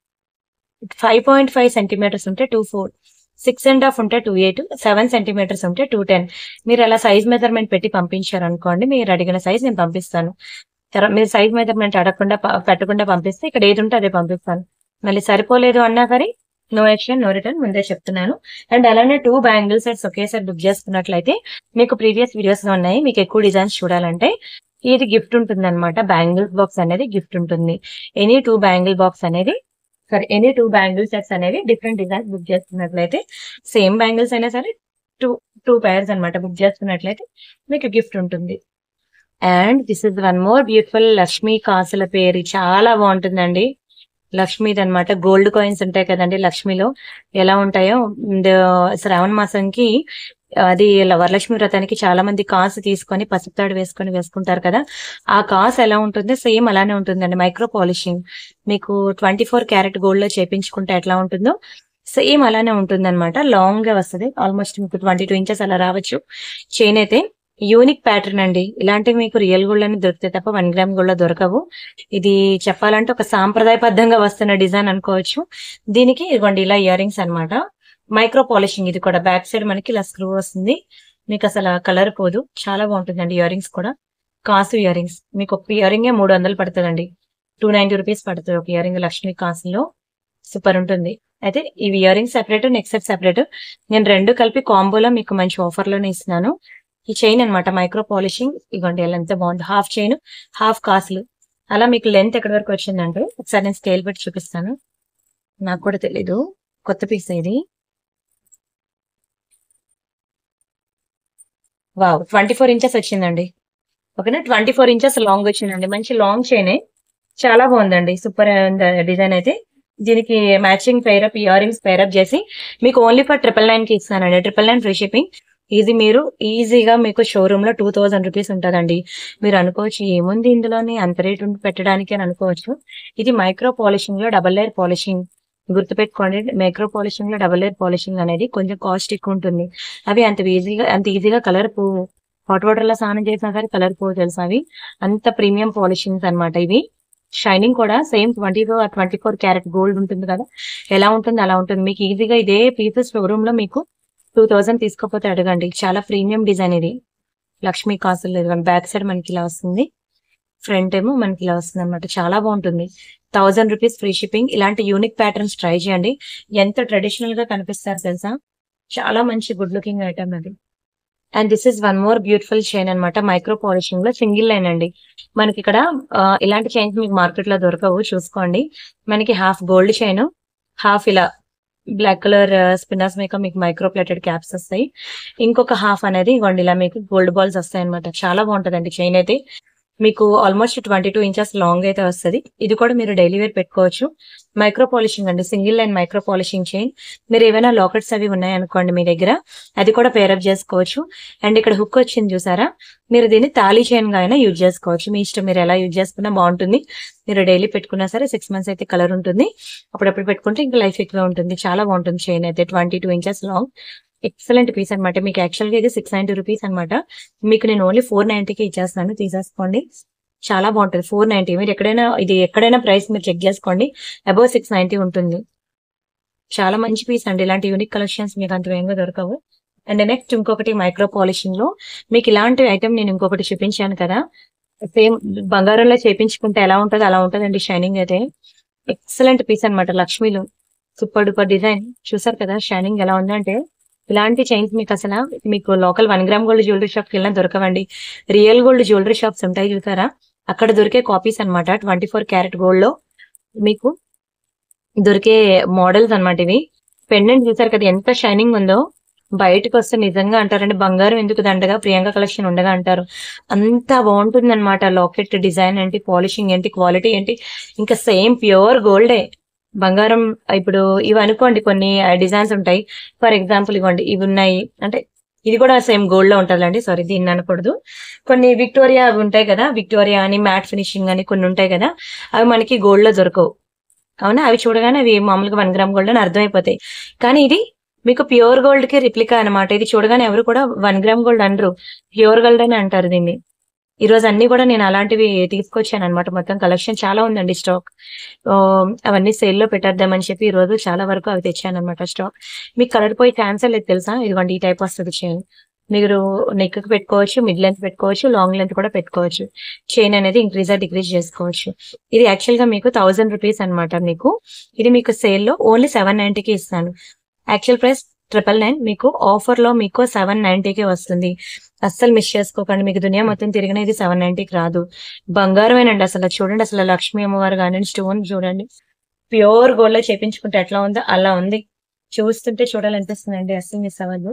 ఫైవ్ పాయింట్ ఫైవ్ సెంటీమీటర్స్ ఉంటే two four, six and half ఉంటే టూ ఎయిట్, సెవెన్ సెంటీమీటర్స్ ఉంటే టూ టెన్. మీరు అలా సైజ్ మెజర్మెంట్ పెట్టి పంపించారు అనుకోండి, మీరు అడిగిన సైజ్ నేను పంపిస్తాను. తర్వాత మీరు సైజ్ మెజర్మెంట్ అడగకుండా పెట్టకుండా పంపిస్తే ఇక్కడ ఏది ఉంటే అదే పంపిస్తాను. మళ్ళీ సరిపోలేదు అన్నా సరే నో ఎక్స్చేంజ్ నో రిటర్న్, ముందే చెప్తున్నాను. అండ్ అలానే టూ బ్యాంగిల్ సెట్స్ ఒకేసారి బుక్ చేసుకున్నట్లయితే మీకు ప్రీవియస్ వీడియోస్ లో ఉన్నాయి, మీకు ఎక్కువ డిజైన్స్ చూడాలంటే ఇది గిఫ్ట్ ఉంటుంది అనమాట. బ్యాంగిల్ బాక్స్ అనేది గిఫ్ట్ ఉంటుంది. ఎనీ టూ బ్యాంగిల్ బాక్స్ అనేది సరే ఎనీ టూ బ్యాంగిల్ సెట్స్ అనేవి డిఫరెంట్ డిజైన్స్ బుక్ చేస్తున్నట్లయితే, సేమ్ బ్యాంగిల్స్ అయినా సరే టూ టూ పేర్స్ అనమాట బుక్ చేస్తున్నట్లయితే మీకు గిఫ్ట్ ఉంటుంది. And this is one more beautiful Lakshmi కాసుల పేరు, చాలా బాగుంటుందండి. లక్ష్మీది అనమాట. గోల్డ్ కాయిన్స్ ఉంటాయి కదండి లక్ష్మిలో ఎలా ఉంటాయో, శ్రావణ మాసంకి అది వరలక్ష్మి వ్రతానికి చాలా మంది కాసు తీసుకొని పసుపు తాడు వేసుకొని వేసుకుంటారు కదా, ఆ కాసు ఎలా ఉంటుంది సేమ్ అలానే ఉంటుందండి. మైక్రో పాలిషింగ్ మీకు ట్వంటీ ఫోర్ క్యారెట్ గోల్డ్ లో చేపించుకుంటే ఎట్లా ఉంటుందో సేమ్ అలానే ఉంటుంది అనమాట. లాంగ్ గా వస్తుంది, ఆల్మోస్ట్ మీకు ట్వంటీ టూ ఇంచెస్ అలా రావచ్చు. చైన్ అయితే యూనిక్ ప్యాటర్న్ అండి. ఇలాంటివి మీకు రియల్ గోల్డ్ అని దొరికితే తప్ప వన్ గ్రామ్ గోల్డ్ లో దొరకవు. ఇది చెప్పాలంటే ఒక సాంప్రదాయబద్ధంగా వస్తున్న డిజైన్ అనుకోవచ్చు. దీనికి ఇదిగోండి ఇలా ఇయర్ రింగ్స్ అనమాట. మైక్రో పాలిషింగ్ ఇది కూడా బ్యాక్ సైడ్ మనకి ఇలా స్క్రూ వస్తుంది. మీకు అసలు కలర్ పోదు, చాలా బాగుంటుందండి. ఇయర్ రింగ్స్ కూడా కాసు ఇయర్ రింగ్స్, మీకు ఒక ఇయర్ రింగే మూడు వందలు పడుతుందండి. టూ నైన్టీ రూపీస్ పడుతుంది ఒక ఇయర్ రింగ్ లక్ష్మీ కాసులో. సూపర్ ఉంటుంది. అయితే ఇవి ear rings separate, neck set separate. నేను రెండు కలిపి కాంబోలో మీకు మంచి ఆఫర్ లోనే ఇస్తున్నాను. ఈ చైన్ అనమాట మైక్రో పాలిషింగ్. ఇవ్వండి ఎలా ఎంత బాగుంది, హాఫ్ చైన్ హాఫ్ కాసులు. అలా మీకు లెంత్ ఎక్కడి వరకు వచ్చిందంటే ఒకసారి నేను స్కేల్ పెట్టి చూపిస్తాను. నాకు కూడా తెలీదు, కొత్త పీస్ ఇది. వావ్, ట్వంటీ ఫోర్ ఇంచెస్ వచ్చిందండి. ఓకేనా, ట్వంటీ ఫోర్ ఇంచెస్ లాంగ్ వచ్చిందండి. మంచి లాంగ్ చైన్, చాలా బాగుందండి. సూపర్ డిజైన్ అయితే. దీనికి matching pair up ear rings pair up చేసి మీకు ఓన్లీ ఫర్ ట్రిపుల్ నైన్ కి ఇస్తానండి. Triple nine free shipping. ఇది మీరు ఈజీగా మీకు షోరూమ్ లో టూ థౌసండ్ రూపీస్ ఉంటుందండి. మీరు అనుకోవచ్చు ఏముంది ఇందులోని అంత రేట్ పెట్టడానికి అని అనుకోవచ్చు. ఇది మైక్రో పాలిషింగ్ లో డబల్ లేయర్ పాలిషింగ్. గుర్తుపెట్టుకోండి, మైక్రో పాలిషింగ్ లో డబల్ లేయర్ పాలిషింగ్ అనేది కొంచెం కాస్ట్ ఎక్కువ ఉంటుంది. అవి అంత ఈజీగా అంత ఈజీగా కలర్ పోవు. హాట్ వాటర్ లో స్నానం చేసినా సరే కలర్ పోవు తెలుసు. అవి అంత ప్రీమియం పాలిషింగ్స్ అనమాట. ఇవి షైనింగ్ కూడా same twenty four twenty four carat gold ఉంటుంది కదా, ఎలా ఉంటుంది అలా ఉంటుంది. మీకు ఈజీగా ఇదే పీసెస్ షోరూమ్ లో మీకు టూ థౌసండ్ తీసుకోపోతే అడగండి. చాలా ప్రీమియం డిజైన్ ఇది. లక్ష్మీ కాసులు బ్యాక్ సైడ్ మనకి ఇలా వస్తుంది, ఫ్రంట్ ఏమో మనకి ఇలా వస్తుంది అనమాట. చాలా బాగుంటుంది. Thousand rupees free shipping. ఇలాంటి యూనిక్ ప్యాటర్న్స్ ట్రై చేయండి. ఎంత ట్రెడిషనల్ గా కనిపిస్తారు తెలుసా, చాలా మంచి గుడ్ లుకింగ్ ఐటమ్ అది. And this is one more beautiful chain అనమాట. మైక్రో పాలిషింగ్ లో సింగిల్ లైన్ అండి. మనకి ఇక్కడ ఇలాంటి చైన్స్ మీకు మార్కెట్ లో దొరకవు, చూసుకోండి. మనకి హాఫ్ గోల్డ్ చైన్, హాఫ్ ఇలా బ్లాక్ కలర్ స్పిన్నర్స్ మేక మీకు మైక్రో ప్లేటెడ్ క్యాప్స్ వస్తాయి. ఇంకొక హాఫ్ అనేది ఇవ్వండి ఇలా మీకు గోల్డ్ బాల్స్ వస్తాయి అనమాట. చాలా బాగుంటదండి చైన్ అయితే. మీకు almost twenty two inches long అయితే వస్తుంది. ఇది కూడా మీరు డైలీ వేర్ పెట్టుకోవచ్చు. మైక్రో పాలిషింగ్ అండి, single line micro polishing chain. మీరు ఏమైనా లాకెట్స్ అవి ఉన్నాయనుకోండి మీ దగ్గర, అది కూడా పేరప్ చేసుకోవచ్చు. అండ్ ఇక్కడ హుక్ వచ్చింది చూసారా, మీరు దీన్ని తాళీ చైన్ గా అయినా యూజ్ చేసుకోవచ్చు. మీ ఇష్టం, మీరు ఎలా యూజ్ చేసుకున్నా బాగుంటుంది. మీరు డైలీ పెట్టుకున్నా సరే సిక్స్ మంత్స్ అయితే కలర్ ఉంటుంది. అప్పుడప్పుడు పెట్టుకుంటే ఇంకా లైఫ్ ఎక్కువ ఉంటుంది. చాలా బాగుంటుంది చైన్ అయితే. Twenty two inches long, excellent piece అనమాట. మీకు యాక్చువల్ గా ఇది సిక్స్ నైన్టీ రూపీస్ అనమాట. మీకు నేను ఓన్లీ ఫోర్ నైన్టీకి ఇచ్చేస్తాను, తీసేసుకోండి. చాలా బాగుంటుంది. ఫోర్ నైన్టీ మీరు ఎక్కడైనా, ఇది ఎక్కడైనా ప్రైస్ మీరు చెక్ చేసుకోండి, అబౌవ్ సిక్స్ నైన్టీ ఉంటుంది. చాలా మంచి పీస్ అండి. ఇలాంటి యూనిక్ కలెక్షన్స్ మీకు అంత వేగంగా దొరకవు. అండ్ నెక్స్ట్ ఇంకొకటి మైక్రో పాలిషింగ్ లో మీకు ఇలాంటి ఐటమ్ నేను ఇంకొకటి చూపించాను కదా, సేమ్ బంగారంలో చేపించుకుంటే ఎలా ఉంటుందో అలా ఉంటుందండి. షైనింగ్ అయితే ఎక్సలెంట్ పీస్ అనమాట. లక్ష్మీలు సూపర్ డూపర్ డిజైన్ చూసారు కదా, షైనింగ్ ఎలా ఉందంటే. ఇలాంటి చైన్స్ మీకు అసలు మీకు local one gram gold jewellery shop కి వెళ్ళినా దొరకవండి. రియల్ గోల్డ్ జ్యువెలరీ షాప్స్ ఉంటాయి చూసారా, అక్కడ దొరికే కాపీస్ అనమాట. ట్వంటీ ఫోర్ క్యారెట్ గోల్డ్ లో మీకు దొరికే మోడల్స్ అనమాట ఇవి. పెండెంట్ చూసారు కదా ఎంత షైనింగ్ ఉందో. బయటకు వస్తే నిజంగా అంటారండి, బంగారం ఎందుకు దండగా ప్రియాంక కలెక్షన్ ఉండగా అంటారు. అంత బాగుంటుంది అనమాట. లాకెట్ డిజైన్ ఏంటి, పాలిషింగ్ ఏంటి, క్వాలిటీ ఏంటి, ఇంకా సేమ్ ప్యూర్ గోల్డే. బంగారం ఇప్పుడు ఇవి అనుకోండి, కొన్ని డిజైన్స్ ఉంటాయి. ఫర్ ఎగ్జాంపుల్ ఇవ్వండి, ఇవి ఉన్నాయి అంటే ఇది కూడా సేమ్ గోల్డ్ లో ఉంటుందండి. సారీ, దీన్ని అనకూడదు. కొన్ని విక్టోరియా అవి ఉంటాయి కదా, విక్టోరియా అని మ్యాట్ ఫినిషింగ్ అని కొన్ని ఉంటాయి కదా, అవి మనకి గోల్డ్ లో దొరకవు. అవునా, అవి చూడగానే అవి మామూలుగా వన్ గ్రామ్ గోల్డ్ అని అర్థమైపోతాయి. కానీ ఇది మీకు ప్యూర్ గోల్డ్ కి రిప్లికా అనమాట. ఇది చూడగానే ఎవరు కూడా వన్ గ్రామ్ గోల్డ్ అనరు, ప్యూర్ గోల్డ్ అని అంటారు దీన్ని. ఈ రోజు అన్ని కూడా నేను అలాంటివి తీసుకొచ్చాను అనమాట. మొత్తం కలెక్షన్ చాలా ఉందండి స్టాక్. అవన్నీ సేల్ లో పెట్టేద్దామని చెప్పి ఈ రోజు చాలా వరకు అవి తెచ్చాను అనమాట స్టాక్. మీకు కలర్ పోయి ఛాన్స్ లేదు తెలుసా. ఇదిగోండి ఈ టైప్ వస్తుంది చైన్. మీరు నెక్ కి పెట్టుకోవచ్చు, మిడ్ లెంత్ పెట్టుకోవచ్చు, లాంగ్ లెంత్ కూడా పెట్టుకోవచ్చు. చైన్ అనేది ఇంక్రీజ్ డిక్రీజ్ చేసుకోవచ్చు. ఇది యాక్చువల్ గా మీకు థౌసండ్ రూపీస్ అనమాట. మీకు ఇది మీకు సేల్ లో ఓన్లీ సెవెన్ నైన్టీకి ఇస్తాను. యాక్చువల్ ప్రైస్ ట్రిపుల్ నైన్, మీకు ఆఫర్ లో మీకు సెవెన్ నైన్టీకి వస్తుంది. అస్సలు మిస్ చేసుకోకండి. మీకు దునియా మొత్తం తిరిగిన ఇది సెవెన్ నైన్టీకి రాదు. బంగారమేనండి అసలు. చూడండి అసలు లక్ష్మీ అమ్మవారు కానీ స్టోన్ చూడండి, ప్యూర్ గోల్డ్ లో చేపించుకుంటే ఎట్లా ఉందో అలా ఉంది. చూస్తుంటే చూడాలనిపిస్తుందండి, అస్సలు మిస్ అవ్వదు.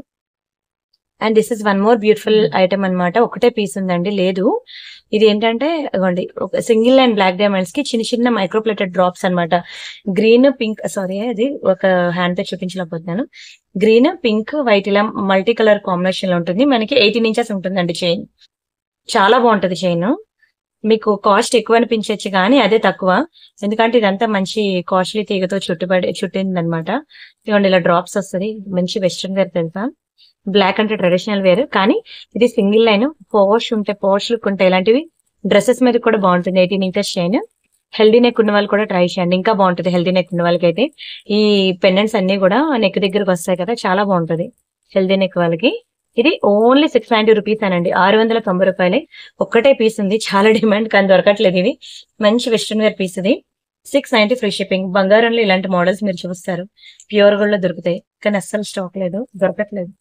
And this is one more beautiful item అనమాట. ఒకటే పీస్ ఉందండి, లేదు. ఇది ఏంటంటే ఇవ్వండి, సింగిల్ లైన్ బ్లాక్ డైమండ్స్ కి చిన్న చిన్న మైక్రోప్లేటెడ్ డ్రాప్స్ అనమాట. గ్రీన్ పింక్, సారీ అది ఒక హ్యాండ్ తో చూపించలేకపోతున్నాను. గ్రీన్ పింక్ వైట్ ఇలా మల్టీ కలర్ కాంబినేషన్ లో ఉంటుంది. మనకి ఎయిటీన్ ఇంచెస్ ఉంటుందండి చైన్. చాలా బాగుంటది చైన్. మీకు కాస్ట్ ఎక్కువ అనిపించవచ్చు కానీ అదే తక్కువ, ఎందుకంటే ఇదంతా మంచి కాస్ట్లీ తీగతో చుట్టుబడి చుట్టింది అనమాట. ఇవ్వండి ఇలా డ్రాప్స్ వస్తుంది. మంచి వెస్ట్రన్ వేర్ తెలుసా. బ్లాక్ అంటే ట్రెడిషనల్ వేర్, కానీ ఇది సింగిల్ లైన్. పోష్ ఉంటే పోష్ లుక్ ఉంటాయి. ఇలాంటివి డ్రెస్సెస్ మీద కూడా బాగుంటుంది. Eighteen inches chain. Healthy neck ఉన్న వాళ్ళు కూడా ట్రై చేయండి, ఇంకా బాగుంటుంది. హెల్దీ నెక్ ఉన్న వాళ్ళకి అయితే ఈ పెండెంట్స్ అన్ని కూడా నెక్ దగ్గరకు వస్తాయి కదా, చాలా బాగుంటుంది హెల్దీ నెక్ వాళ్ళకి. ఇది ఓన్లీ సిక్స్ నైన్టీ రూపీస్ అనండి, ఆరు వందల తొంభై రూపాయలే. ఒక్కటే పీస్ ఉంది, చాలా డిమాండ్ కానీ దొరకట్లేదు. ఇది మంచి వెస్ట్రన్ వేర్ పీస్. ఇది సిక్స్ నైన్టీ ఫ్రీ షిప్పింగ్. బంగారంలో ఇలాంటి మోడల్స్ మీరు చూస్తారు, ప్యూర్ గోల్డ్ లో దొరుకుతాయి, కానీ అస్సలు స్టాక్ లేదు, దొరకట్లేదు.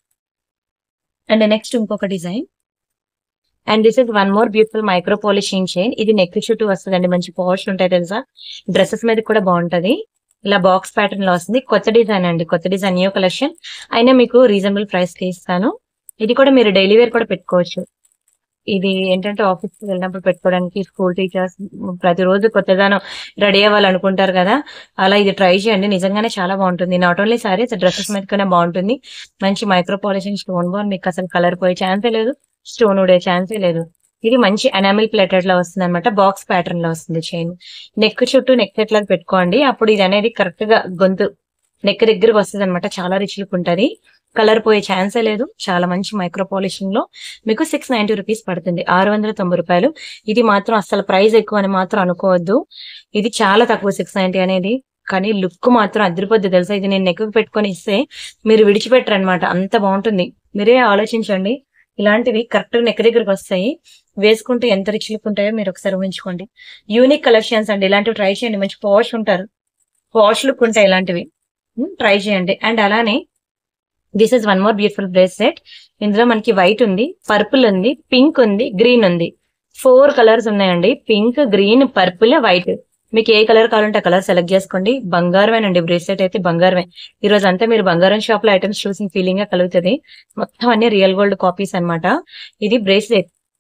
అండ్ నెక్స్ట్ ఇంకొక design. And this is one more beautiful micro polishing chain. ఇది నెక్ చుట్టూ వస్తుందండి, మంచి పాష్ ఉంటాయి తెలుసా. డ్రెస్సెస్ మీద కూడా బాగుంటది. ఇలా బాక్స్ ప్యాటర్న్ లో వస్తుంది. కొత్త డిజైన్ అండి, కొత్త డిజైన్, న్యూ కలెక్షన్. అయినా మీకు రీజనబుల్ ప్రైస్ కి ఇస్తాను. ఇది కూడా మీరు డైలీ వేర్ కూడా పెట్టుకోవచ్చు. ఇది ఏంటంటే ఆఫీస్ కి వెళ్ళినప్పుడు పెట్టుకోవడానికి, స్కూల్ టీచర్స్ ప్రతిరోజు కొత్తదానం రెడీ అవ్వాలనుకుంటారు కదా, అలా ఇది ట్రై చేయండి. నిజంగానే చాలా బాగుంటుంది. నాట్ ఓన్లీ సారీస్, డ్రెస్సెస్ మీద కూడా బాగుంటుంది. మంచి మైక్రో పాలిషింగ్ స్టోన్ బాన్, మీకు అసలు కలర్ పోయే ఛాన్సే లేదు, స్టోన్ ఉడే ఛాన్సే లేదు. ఇది మంచి ఎనామిల్ ప్లేటెడ్ లో వస్తుంది అనమాట. బాక్స్ ప్యాటర్న్ లో వస్తుంది చైన్. నెక్ చుట్టూ నెక్ సెట్ లాగా పెట్టుకోండి, అప్పుడు ఇది అనేది కరెక్ట్ గా గొంతు నెక్ దగ్గరకు వస్తుంది అనమాట. చాలా రిచ్ లుక్ ఉంటుంది, కలర్ పోయే ఛాన్సే లేదు. చాలా మంచి మైక్రో పాలిషింగ్ లో మీకు సిక్స్ నైన్టీ రూపీస్ పడుతుంది, ఆరు వందల తొంభై రూపాయలు. ఇది మాత్రం అసలు ప్రైస్ ఎక్కువ అని మాత్రం అనుకోవద్దు, ఇది చాలా తక్కువ సిక్స్ నైన్టీ అనేది. కానీ లుక్ మాత్రం అదిరిపోద్ది తెలుసా. ఇది నేను నెక్ పెట్టుకొని ఇస్తే మీరు విడిచిపెట్టరు అనమాట, అంత బాగుంటుంది. మీరే ఆలోచించండి, ఇలాంటివి కరెక్ట్ నెక్ దగ్గరకు వస్తాయి, వేసుకుంటే ఎంత రిచ్ లుక్ ఉంటాయో మీరు ఒకసారి ఊహించుకోండి. యూనిక్ కలెక్షన్స్ అండి, ఇలాంటివి ట్రై చేయండి. మంచి పాష్ ఉంటారు, పాష్ లుక్ ఉంటాయి, ఇలాంటివి ట్రై చేయండి. అండ్ అలానే this is one more beautiful bracelet. ఇందులో మనకి వైట్ ఉంది, పర్పుల్ ఉంది, పింక్ ఉంది, గ్రీన్ ఉంది. ఫోర్ కలర్స్ ఉన్నాయండి, పింక్, గ్రీన్, పర్పుల్, వైట్. మీకు ఏ కలర్ కావాలంటే ఆ కలర్ సెలెక్ట్ చేసుకోండి. బంగారమేనండి, బ్రేస్లెట్ అయితే బంగారమే. ఈ రోజు అంతా మీరు బంగారం షాప్ లో ఐటమ్స్ చూసిన ఫీలింగ్ గా కలుగుతుంది. మొత్తం అన్ని రియల్ గోల్డ్ కాపీస్ అనమాట. ఇది బ్రేస్లెట్,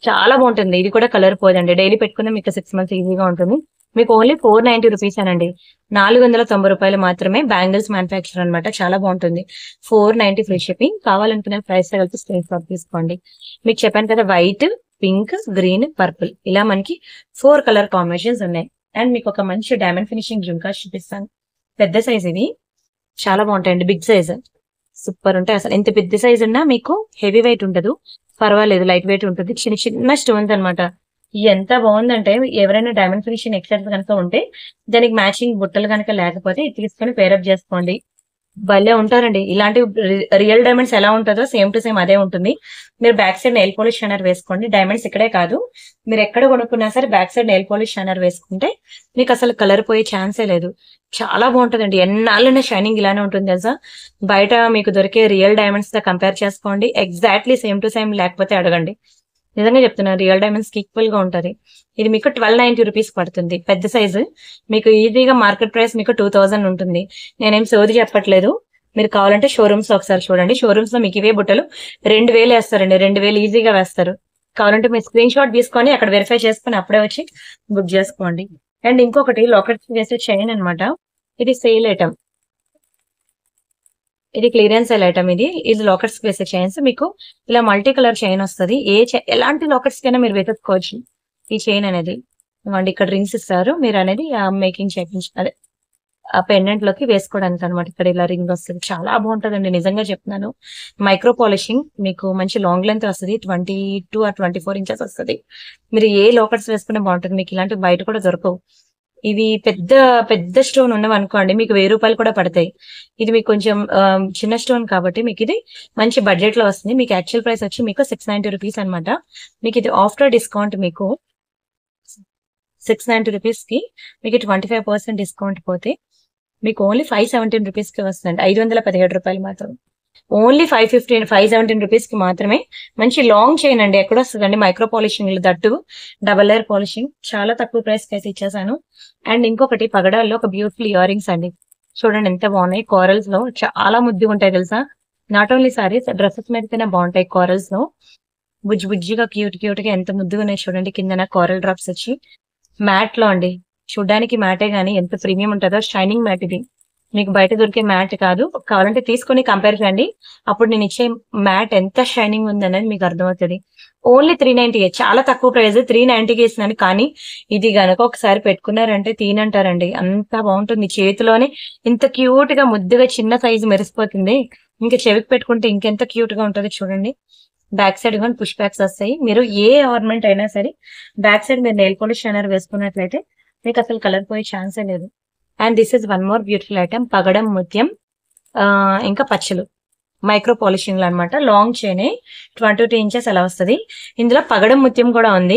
చాలా బాగుంటుంది. ఇది కూడా కలర్ పోదండి, డైలీ పెట్టుకున్న మీకు సిక్స్ మంత్స్ ఈజీగా ఉంటుంది. మీకు ఓన్లీ ఫోర్ నైన్టీ రూపీస్ అనండి, నాలుగు వందల తొంభై రూపాయలు మాత్రమే. బ్యాంగిల్స్ మ్యానుఫ్యాక్చర్ అనమాట, చాలా బాగుంటుంది. Four ninety free shipping. కావాలనుకునే ప్రైస్ కలిపి స్క్రీన్ షాట్ తీసుకోండి. మీకు చెప్పాను కదా, వైట్, పింక్, గ్రీన్, పర్పుల్, ఇలా మనకి ఫోర్ కలర్ కాంబినేషన్స్ ఉన్నాయి. అండ్ మీకు ఒక మంచి డైమండ్ ఫినిషింగ్ జుంకాస్ చూపిస్తాను. పెద్ద సైజ్ ఇవి, చాలా బాగుంటాయండి. బిగ్ సైజ్ సూపర్ ఉంటాయి. అసలు ఎంత పెద్ద సైజ్ ఉన్నా మీకు హెవీ వెయిట్ ఉండదు, పర్వాలేదు, లైట్ వెయిట్ ఉంటుంది. చిన్న చిన్న స్టోన్స్ అనమాట. ఎంత బాగుందంటే, ఎవరైనా డైమండ్ ఫినిషింగ్ ఎక్సెస్ కనుక ఉంటే దానికి మ్యాచింగ్ బుట్టలు కనుక లేకపోతే ఇది తీసుకొని పేరప్ చేసుకోండి. భలే ఉంటారండి. ఇలాంటి రియల్ డైమండ్స్ ఎలా ఉంటుందో సేమ్ టు సేమ్ అదే ఉంటుంది. మీరు back side nail polish shiner వేసుకోండి. డైమండ్స్ ఇక్కడే కాదు, మీరు ఎక్కడ కొనుక్కున్నా సరే back side nail polish shiner వేసుకుంటే మీకు అసలు కలర్ పోయే ఛాన్సే లేదు. చాలా బాగుంటుందండి. ఎన్నాళ్ళైనా షైనింగ్ ఇలానే ఉంటుంది తెలుసా. బయట మీకు దొరికే రియల్ డైమండ్స్ తో కంపేర్ చేసుకోండి, ఎగ్జాక్ట్లీ సేమ్ టు సేమ్, లేకపోతే అడగండి. నిజంగా చెప్తున్నా, రియల్ డైమండ్స్ కి ఈక్వల్ గా ఉంటది. ఇది మీకు ట్వెల్వ్ నైన్టీ రూపీస్ పడుతుంది, పెద్ద సైజు. మీకు ఈజీగా మార్కెట్ ప్రైస్ మీకు టూ థౌసండ్ ఉంటుంది. నేనేం సోది చెప్పట్లేదు. మీరు కావాలంటే షోరూమ్స్ లో ఒకసారి చూడండి. షోరూమ్స్ లో మీకు ఇవే బుట్టలు రెండు వేలు వేస్తారండి, రెండు వేలు ఈజీగా వేస్తారు. కావాలంటే మీరు స్క్రీన్ షాట్ తీసుకొని అక్కడ వెరిఫై చేసుకుని అప్పుడే వచ్చి బుక్ చేసుకోండి. అండ్ ఇంకొకటి లాకెట్ వేసే చైన్ అనమాట. ఇది సేల్ ఐటమ్, ఇది క్లియరెన్స్ సేల్ ఐటమ్. ఇది ఇది లాకెట్స్ వేసే చైన్స్. మీకు ఇలా మల్టీ కలర్ చైన్ వస్తుంది. ఏ ఎలాంటి లాకెట్స్ కైనా మీరు వెతుక్కోవచ్చు ఈ చైన్ అనేది. ఇక్కడ రింగ్స్ ఇస్తారు, మీరు అనేది మేకింగ్ చేయించి అదే ఆ పెండెంట్ లోకి వేసుకోవడానికి అనమాట. ఇక్కడ ఇలా రింగ్ వస్తుంది, చాలా బాగుంటుందండి. నిజంగా చెప్తున్నాను. మైక్రో పాలిషింగ్, మీకు మంచి లాంగ్ లెంత్ వస్తుంది. Twenty two or twenty four inches వస్తుంది. మీరు ఏ లాకెట్స్ వేసుకునే బాగుంటుంది. మీకు ఇలాంటివి బయట కూడా దొరకవు. ఇవి పెద్ద పెద్ద స్టోన్ ఉన్నవి అనుకోండి, మీకు వెయ్యి రూపాయలు కూడా పడతాయి. ఇది మీకు కొంచెం చిన్న స్టోన్ కాబట్టి మీకు ఇది మంచి బడ్జెట్ లో వస్తుంది. మీకు యాక్చువల్ ప్రైస్ వచ్చి మీకు సిక్స్ నైన్టీ రూపీస్ అనమాట. మీకు ఇది ఆఫ్టర్ డిస్కౌంట్ మీకు సిక్స్ నైన్టీ రూపీస్ కి మీకు ట్వంటీ ఫైవ్ పర్సెంట్ డిస్కౌంట్ పోతే మీకు ఓన్లీ ఫైవ్ సెవెంటీన్ రూపీస్ కి వస్తుంది. ఐదు వందల పదిహేడు రూపాయలు మాత్రం. Only five fifteen five seventeen rupees కి మాత్రమే. మంచి లాంగ్ చైన్ అండి. ఎక్కడ వస్తుందండి micro polishing, that double layer polishing. చాలా తక్కువ ప్రైస్ కి అయితే ఇచ్చేసాను. అండ్ ఇంకొకటి పగడాల్లో ఒక బ్యూటిఫుల్ ఇయర్ రింగ్స్ అండి. చూడండి ఎంత బాగున్నాయి. కోరల్స్ లో చాలా ముద్దుగా ఉంటాయి తెలుసా. నాట్ ఓన్లీ సారీస్, డ్రెస్సెస్ మీదకైనా బాగుంటాయి. కోరల్స్ లో బుజ్జి బుజ్జిగా క్యూట్ క్యూట్ గా ఎంత ముద్దుగా ఉన్నాయి చూడండి. కిందన కోరల్ డ్రాప్స్ వచ్చి మ్యాట్ లో అండి. చూడ్డానికి మ్యాటే గానీ ఎంత ప్రీమియం ఉంటుందో. షైనింగ్ మ్యాట్ ఇది, మీకు బయట దొరికే మ్యాట్ కాదు. కావాలంటే తీసుకొని కంపేర్ చేయండి, అప్పుడు నేను ఇచ్చే మ్యాట్ ఎంత షైనింగ్ ఉంది అనేది మీకు అర్థమవుతుంది. ఓన్లీ త్రీ నైన్టీ, చాలా తక్కువ ప్రైస్. త్రీ నైన్టీకి ఇస్తున్నాను. కానీ ఇది గనక ఒకసారి పెట్టుకున్నారంటే తీనంటారండి, అంత బాగుంటుంది. చేతిలోనే ఇంత క్యూట్ గా ముద్దుగా చిన్న సైజు మెరిసిపోతుంది. ఇంకా చెవికి పెట్టుకుంటే ఇంకెంత క్యూట్ గా ఉంటుంది చూడండి. బ్యాక్ సైడ్ కానీ పుష్ బ్యాక్స్ వస్తాయి. మీరు ఏ ఆర్నమెంట్ అయినా సరే బ్యాక్ సైడ్ మీరు నెయిల్ పాలిష్ షైనర్ వేసుకున్నట్లయితే మీకు అసలు కలర్ పోయే ఛాన్సే లేదు. And this is one more beautiful item, పగడం ముత్యం ఇంకా పచ్చలు మైక్రో పాలిషింగ్ అనమాట. Long chain twenty two inches అలా వస్తుంది. ఇందులో పగడం ముత్యం కూడా ఉంది.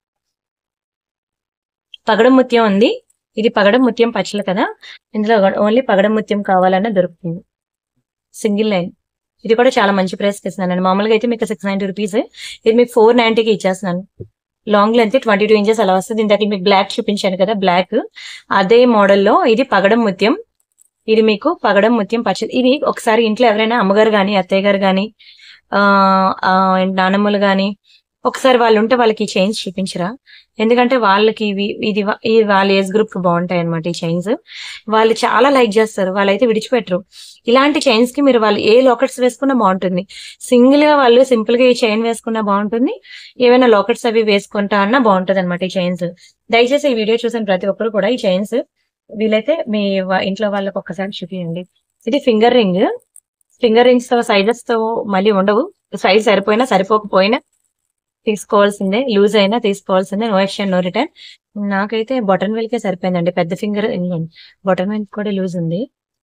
పగడం ముత్యం ఉంది. ఇది పగడం ముత్యం పచ్చలు కదా. ఇందులో ఓన్లీ పగడం ముత్యం కావాలన్నా దొరుకుతుంది, సింగిల్ లైన్. ఇది కూడా చాలా మంచి ప్రైస్ కి ఇస్తున్నాను. మామూలుగా అయితే మీకు సిక్స్ నైన్టీ రూపీస్, ఇది మీకు ఫోర్ నైన్టీకి ఇచ్చేస్తున్నాను. Long length twenty two inches అలా వస్తుంది. ఇందాక మీకు బ్లాక్ చూపించాను కదా, బ్లాక్ అదే మోడల్లో ఇది పగడం ముత్యం. ఇది మీకు పగడం ముత్యం పచ్చడి. ఇది ఒకసారి ఇంట్లో ఎవరైనా అమ్మగారు గాని అత్తయ్య గారు గాని ఆ నానమ్మలు గాని ఒకసారి వాళ్ళు ఉంటే వాళ్ళకి ఈ చైన్స్ చూపించరా. ఎందుకంటే వాళ్ళకి ఇవి ఇది వాళ్ళ ఏజ్ గ్రూప్ కి బాగుంటాయి అనమాట. ఈ చైన్స్ వాళ్ళు చాలా లైక్ చేస్తారు, వాళ్ళైతే విడిచిపెట్టరు. ఇలాంటి చైన్స్ కి మీరు వాళ్ళు ఏ లాకెట్స్ వేసుకున్నా బాగుంటుంది. సింగిల్ గా వాళ్ళు సింపుల్ గా ఈ చైన్ వేసుకున్నా బాగుంటుంది. ఏమైనా లాకెట్స్ అవి వేసుకుంటా అన్నా బాగుంటుంది అనమాట ఈ చైన్స్. దయచేసి ఈ వీడియో చూసిన ప్రతి ఒక్కరు కూడా ఈ చైన్స్ వీలైతే మీ ఇంట్లో వాళ్ళకి ఒక్కసారి చూపించండి. ఇది ఫింగర్ రింగ్. ఫింగర్ రింగ్స్ తో సైజెస్ తో మళ్ళీ ఉండవు. సైజ్ సరిపోయినా సరిపోకపోయినా తీసుకోవాల్సిందే, లూజ్ అయినా తీసుకోవాల్సిందే. No exchange no return. నాకైతే బటన్ వెల్ కే సరిపోయిందండి. పెద్ద ఫింగర్ బటన్ వెల్ కూడా లూజ్ ఉంది.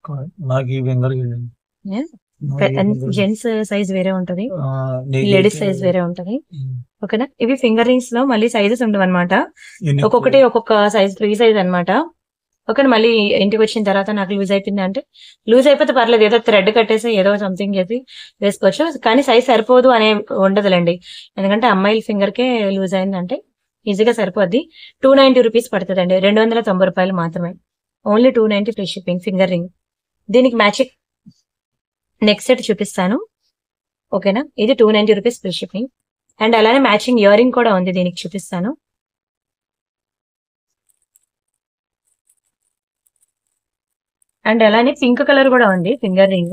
జెంట్స్ సైజ్ వేరే ఉంటది, లేడీస్ సైజ్ వేరే ఉంటది. ఓకేనా. ఇవి ఫింగర్ రింగ్స్ లో మళ్ళీ సైజెస్ ఉండవు అనమాట. ఒక్కొక్కటి ఒక్కొక్క సైజ్, ఫ్రీ సైజ్ అనమాట. ఓకే. మళ్ళీ ఇంటికి వచ్చిన తర్వాత నాకు లూజ్ అయిపోయింది అంటే లూజ్ అయిపోతే పర్లేదు, ఏదో థ్రెడ్ కట్టేసి ఏదో సంథింగ్ చేసి వేసుకోవచ్చు. కానీ సైజ్ సరిపోదు అనే ఉండదులేండి. ఎందుకంటే అమ్మాయిల ఫింగర్ కే లూజ్ అయిందంటే ఈజీగా సరిపోద్ది. టూ నైన్టీ రూపీస్ పడుతుంది అండి, రెండు వందల తొంభై రూపాయలు మాత్రమే. Only two ninety free shipping. Finger ring. దీనికి మ్యాచింగ్ నెక్స్ట్ సెట్ చూపిస్తాను. ఓకేనా. ఇది two ninety rupees free shipping. And అలానే మ్యాచింగ్ ఇయర్ రింగ్ కూడా ఉంది, దీనికి చూపిస్తాను. అండ్ అలానే పింక్ కలర్ కూడా ఉంది ఫింగర్ రింగ్.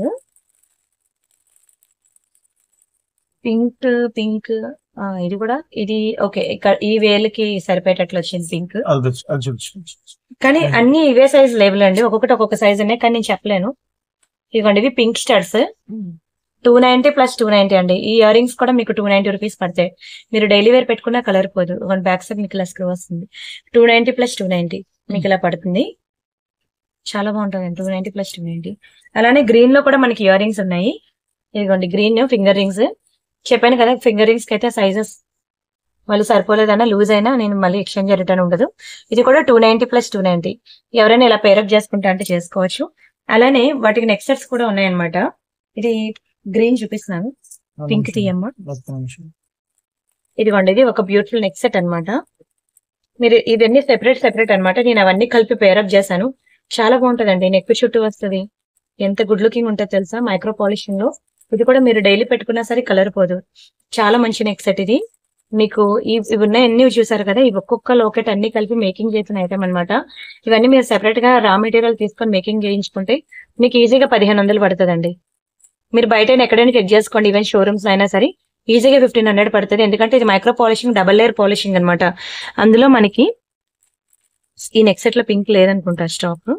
పింక్ పింక్ ఇది కూడా ఇది ఓకే. ఇక్కడ ఈ వేలుకి సరిపోయేటట్లు వచ్చింది పింక్. కానీ అన్ని ఇవే సైజ్ లేవులండి, ఒక్కొక్కటి ఒక్కొక్క సైజ్ ఉన్నాయి, కానీ నేను చెప్పలేను. ఇదిగోండి ఇవి pink studs, two ninety plus two ninety అండి. ఈ ఇయర్ రింగ్స్ కూడా మీకు టూ నైన్టీ రూపీస్ పడతాయి. మీరు డైలీ వేర్ పెట్టుకున్నా కలర్ పోదు. వన్ బ్యాక్ సైడ్ మీకు ఇలా స్క్రూ వస్తుంది. Two ninety plus two ninety మీకు ఇలా పడుతుంది. చాలా బాగుంటుంది. Two ninety plus two ninety. అలానే గ్రీన్ లో కూడా మనకి ఇయర్ రింగ్స్ ఉన్నాయి. ఇదిగోండి గ్రీన్ ఫింగర్ రింగ్స్. చెప్పాను కదా ఫింగర్ రింగ్స్ కి అయితే సైజెస్ మళ్ళీ సరిపోలేదన్నా లూజ్ అయినా నేను మళ్ళీ ఎక్స్చేంజ్ రిటర్న్ ఉండదు. ఇది కూడా two ninety plus two ninety. ఎవరైనా ఇలా పేరప్ చేసుకుంటా అంటే చేసుకోవచ్చు. అలానే వాటికి నెక్ సెట్స్ కూడా ఉన్నాయన్నమాట. ఇది గ్రీన్ చూపిస్తున్నాను, పింక్ తీయమ్మ. ఇదిగోండి ఇది ఒక బ్యూటిఫుల్ నెక్ సెట్ అనమాట. మీరు ఇవన్నీ సెపరేట్ సెపరేట్ అనమాట. నేను అవన్నీ కలిపి పేరప్ చేశాను. చాలా బాగుంటదండి. నెక్ చుట్టూ వస్తుంది, ఎంత గుడ్ లుకింగ్ ఉంటుందో తెలుసా మైక్రో పాలిషింగ్ లో. ఇది కూడా మీరు డైలీ పెట్టుకున్నా సరే కలర్ పోదు. చాలా మంచి నెక్ సెట్ ఇది. మీకు ఇవి ఉన్నాయి అన్ని చూసారు కదా, ఇవి ఒక్కొక్క లోకెట్ అన్ని కలిపి మేకింగ్ చేసిన ఐటమ్ అనమాట. ఇవన్నీ మీరు సెపరేట్ గా రా మెటీరియల్ తీసుకొని మేకింగ్ చేయించుకుంటే మీకు ఈజీగా పదిహేను వందలు పడుతుందండి. మీరు బయట ఎక్కడైనా చెక్ చేసుకోండి, ఈవెన్ షోరూమ్స్ అయినా సరే ఈజీగా ఫిఫ్టీన్ హండ్రెడ్ పడుతుంది. ఎందుకంటే ఇది micro polishing, double layer polishing అనమాట. అందులో మనకి ఈ నెక్ సెట్ లో పింక్ లేదనుకుంటా స్టాక్,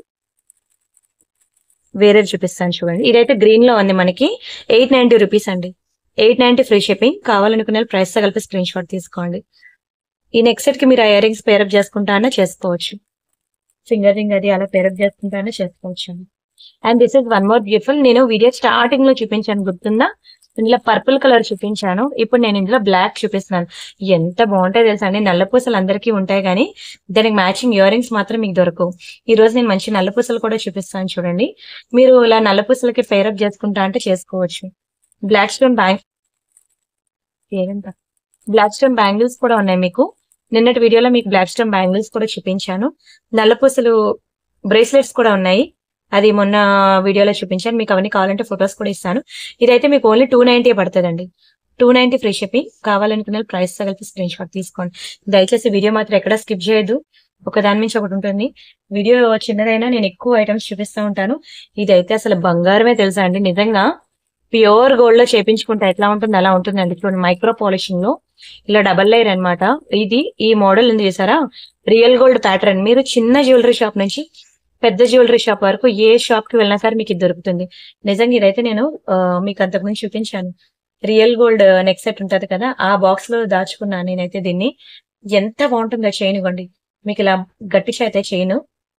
వేరే చూపిస్తాను చూడండి. ఇదైతే గ్రీన్ లో ఉంది మనకి. ఎయిట్ నైన్టీ రూపీస్ అండి. Eight ninety free shipping. కావాలనుకునే ప్రైస్ తో కలిపి స్క్రీన్ షాట్ తీసుకోండి. ఈ నెక్ సెట్ కి మీరు ఇయర్ రింగ్స్ పేరప్ చేసుకుంటానే చేసుకోవచ్చు. ఫింగర్ రింగ్ అది అలా పేరప్ చేసుకుంటానే చేసుకోవచ్చు. And this is one more beautiful. నేను వీడియో స్టార్టింగ్ లో చూపించాను గుర్తుందా, ఇందులో పర్పుల్ కలర్ చూపించాను. ఇప్పుడు నేను ఇందులో బ్లాక్ చూపిస్తున్నాను. ఎంత బాగుంటాయి తెలుసా అండి. నల్ల పూసలు అందరికీ ఉంటాయి కానీ దానికి మ్యాచింగ్ ఇయర్ రింగ్స్ మాత్రం మీకు దొరకవు. ఈ రోజు నేను మంచి నల్ల పూసలు కూడా చూపిస్తాను చూడండి. మీరు ఇలా నల్ల పూసలకి పేరప్ చేసుకుంటా అంటే చేసుకోవచ్చు. బ్లాక్ స్టోన్ బ్యాంగ్ ఏదంతా బ్లాక్ స్టోన్ బ్యాంగిల్స్ కూడా ఉన్నాయి మీకు. నిన్నటి వీడియోలో మీకు బ్లాక్ స్టోన్ బ్యాంగిల్స్ కూడా చూపించాను. నల్ల పూసలు బ్రేస్లెట్స్ కూడా ఉన్నాయి, అది మొన్న వీడియోలో చూపించాను. మీకు అవన్నీ కావాలంటే ఫొటోస్ కూడా ఇస్తాను. ఇదైతే మీకు ఓన్లీ టూ నైన్టీ పడుతుందండి. Two ninety free shipping. కావాలనుకున్న ప్రైస్ తగిలితే స్క్రీన్ షాట్ తీసుకోండి. దయచేసి వీడియో మాత్రం ఎక్కడ స్కిప్ చేయొద్దు, ఒక దాని నుంచి ఒకటి ఉంటుంది. వీడియో చిన్నదైనా నేను ఎక్కువ ఐటమ్స్ చూపిస్తూ ఉంటాను. ఇదైతే అసలు బంగారమే తెలుసా అండి. నిజంగా ప్యూర్ గోల్డ్ లో చేపించుకుంటే ఎట్లా ఉంటుంది అలా ఉంటుందండి. చూడండి మైక్రో పాలిషింగ్ లో ఇలా డబల్ లేయర్ అనమాట. ఇది ఈ మోడల్ ఉంది చూసారా, రియల్ గోల్డ్ ప్యాటర్న్. మీరు చిన్న జ్యువెలరీ షాప్ నుంచి పెద్ద జ్యువెలరీ షాప్ వరకు ఏ షాప్ కి వెళ్ళినా సరే మీకు ఇది దొరుకుతుంది. నిజంగా ఇదైతే నేను మీకు అంతకుముందు చూపించాను. రియల్ గోల్డ్ నెక్ సెట్ ఉంటది కదా, ఆ బాక్స్ లో దాచుకున్నాను నేనైతే దీన్ని. ఎంత బాగుంటుందో చైన్. ఇవ్వండి మీకు ఇలా గట్టి చేతే చైన్,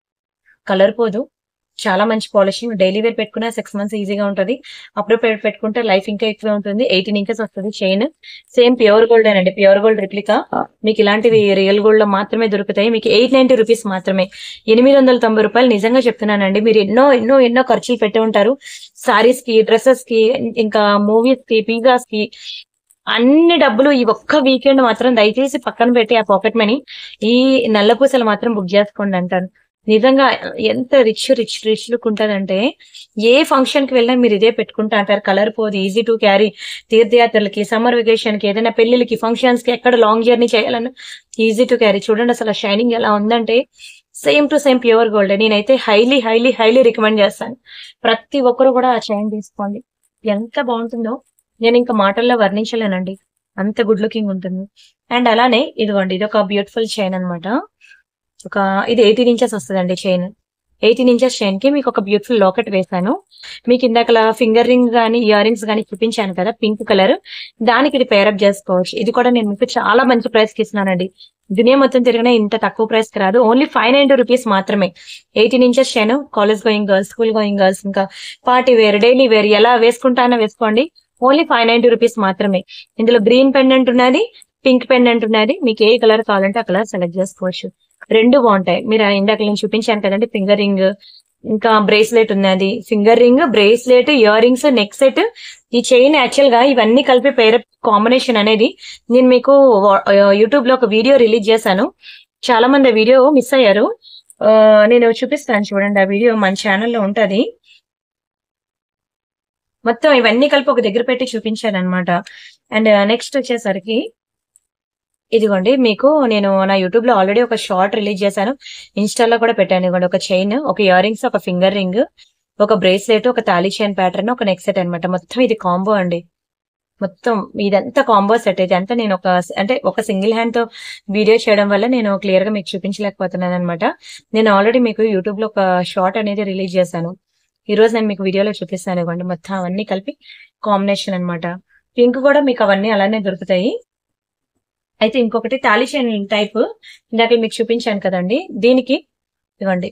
కలర్ పోదు, చాలా మంచి పాలిషింగ్. డైలీ వేర్ పెట్టుకున్నా సిక్స్ మంత్స్ ఈజీగా ఉంటుంది. అప్పుడు పెట్టుకుంటే లైఫ్ ఇంకా ఎక్కువ ఉంటుంది. ఎయిటీన్ ఇంచెస్ వస్తుంది చైన్. సేమ్ ప్యూర్ గోల్డ్ అండి, ప్యూర్ గోల్డ్ రిప్లికా. మీకు ఇలాంటివి రియల్ గోల్డ్ లో మాత్రమే దొరుకుతాయి. మీకు ఎయిట్ నైన్టీ రూపీస్ మాత్రమే, ఎనిమిది వందల తొంభై రూపాయలు. నిజంగా చెప్తున్నానండి. మీరు ఎన్నో ఎన్నో ఎన్నో ఖర్చులు పెట్టి ఉంటారు, సారీస్ కి, డ్రెస్సెస్ కి, ఇంకా మూవీస్ కి, పిజ్జాస్ కి. అన్ని డబ్బులు ఈ ఒక్క వీకెండ్ మాత్రం దయచేసి పక్కన పెట్టి ఆ పాకెట్ మనీ ఈ నల్ల పూసలు మాత్రం బుక్ చేసుకోండి అంటారు. నిజంగా ఎంత రిచ్ రిచ్ రిచ్ లుక్ ఉంటదంటే ఏ ఫంక్షన్ కి వెళ్ళినా మీరు ఇదే పెట్టుకుంటా అంటారు. కలర్ పోదు, ఈజీ టు క్యారీ. తీర్థయాత్రలకి, సమ్మర్ వెకేషన్ కి, ఏదైనా పెళ్లికి, ఫంక్షన్స్ కి, ఎక్కడ లాంగ్ జర్నీ చేయాలన్నా ఈజీ టు క్యారీ. చూడండి అసలు షైనింగ్ ఎలా ఉందంటే same to same pure gold. నేనైతే హైలీ హైలీ హైలీ రికమెండ్ చేస్తాను. ప్రతి ఒక్కరు కూడా ఆ చైన్ తీసుకోండి. ఎంత బాగుంటుందో నేను ఇంకా మాటల్లో వర్ణించలేనండి, అంత గుడ్ లుకింగ్ ఉంటుంది. అండ్ అలానే ఇదిగోండి ఇది ఒక బ్యూటిఫుల్ చైన్ అనమాట. ఒక ఇది ఎయిటీన్ ఇంచెస్ వస్తుందండి చైన్. ఎయిటీన్ ఇంచెస్ చైన్ కి మీకు ఒక బ్యూటిఫుల్ లాకెట్ వేసాను. మీకు ఇందాక ఫింగర్ రింగ్ గానీ ఇయర్ రింగ్స్ గానీ చూపించాను కదా పింక్ కలర్, దానికి ఇది పేరప్ చేసుకోవచ్చు. ఇది కూడా నేను మీకు చాలా మంచి ప్రైస్ కి ఇస్తున్నానండి. దునియా మొత్తం తిరిగినా ఇంత తక్కువ ప్రైస్ కి రాదు. ఓన్లీ ఫైవ్ నైన్టీ రూపీస్ మాత్రమే. Eighteen inches chain. College going girls, school going girls, ఇంకా పార్టీ వేర్, డైలీ వేర్ ఎలా వేసుకుంటానో వేసుకోండి. ఓన్లీ ఫైవ్ నైన్టీ రూపీస్ మాత్రమే. ఇందులో గ్రీన్ పెండెంట్ ఉన్నది, పింక్ పెండెంట్ ఉన్నది. మీకు ఏ కలర్ కావాలంటే ఆ కలర్ సెలెక్ట్ చేసుకోవచ్చు. రెండు బాగుంటాయి. మీరు ఇందాక నేను చూపించాను కదండి ఫింగర్ రింగ్, ఇంకా బ్రేస్లెట్ ఉన్నది. Finger ring, bracelet, ear rings, neck set, ఈ చైన్. యాక్చువల్ గా ఇవన్నీ కలిపి పేరప్ కాంబినేషన్ అనేది నేను మీకు యూట్యూబ్ లో ఒక వీడియో రిలీజ్ చేశాను. చాలా మంది వీడియో మిస్ అయ్యారు. నేను చూపిస్తాను చూడండి, ఆ వీడియో మన ఛానల్లో ఉంటది. మొత్తం ఇవన్నీ కలిపి ఒక దగ్గర పెట్టి చూపించాను అనమాట. అండ్ నెక్స్ట్ వచ్చేసరికి ఇదిగోండి మీకు నేను నా యూట్యూబ్ లో ఆల్రెడీ ఒక షార్ట్ రిలీజ్ చేశాను, ఇన్స్టాలో కూడా పెట్టాను. ఇదిగోండి ఒక చైన్, ఒక ఇయర్ రింగ్స్, ఒక ఫింగర్ రింగ్, ఒక బ్రేస్లెట్, ఒక తాళీ చైన్ ప్యాటర్న్, ఒక నెక్ సెట్ అనమాట. మొత్తం ఇది కాంబో అండి. మొత్తం ఇదంతా కాంబో సెట్. ఇది అంతా నేను ఒక అంటే ఒక సింగిల్ హ్యాండ్ తో వీడియో చేయడం వల్ల నేను క్లియర్ గా మీకు చూపించలేకపోతున్నాను అనమాట. నేను ఆల్రెడీ మీకు యూట్యూబ్ లో ఒక షార్ట్ అనేది రిలీజ్ చేశాను. ఈ రోజు నేను మీకు వీడియోలో చూపిస్తాను. ఇవ్వండి మొత్తం అవన్నీ కలిపి కాంబినేషన్ అనమాట. పింక్ కూడా మీకు అవన్నీ అలానే దొరుకుతాయి. అయితే ఇంకొకటి తాళీ చైన్ టైప్ ఇందాక మీకు చూపించాను కదండి. దీనికి ఇవ్వండి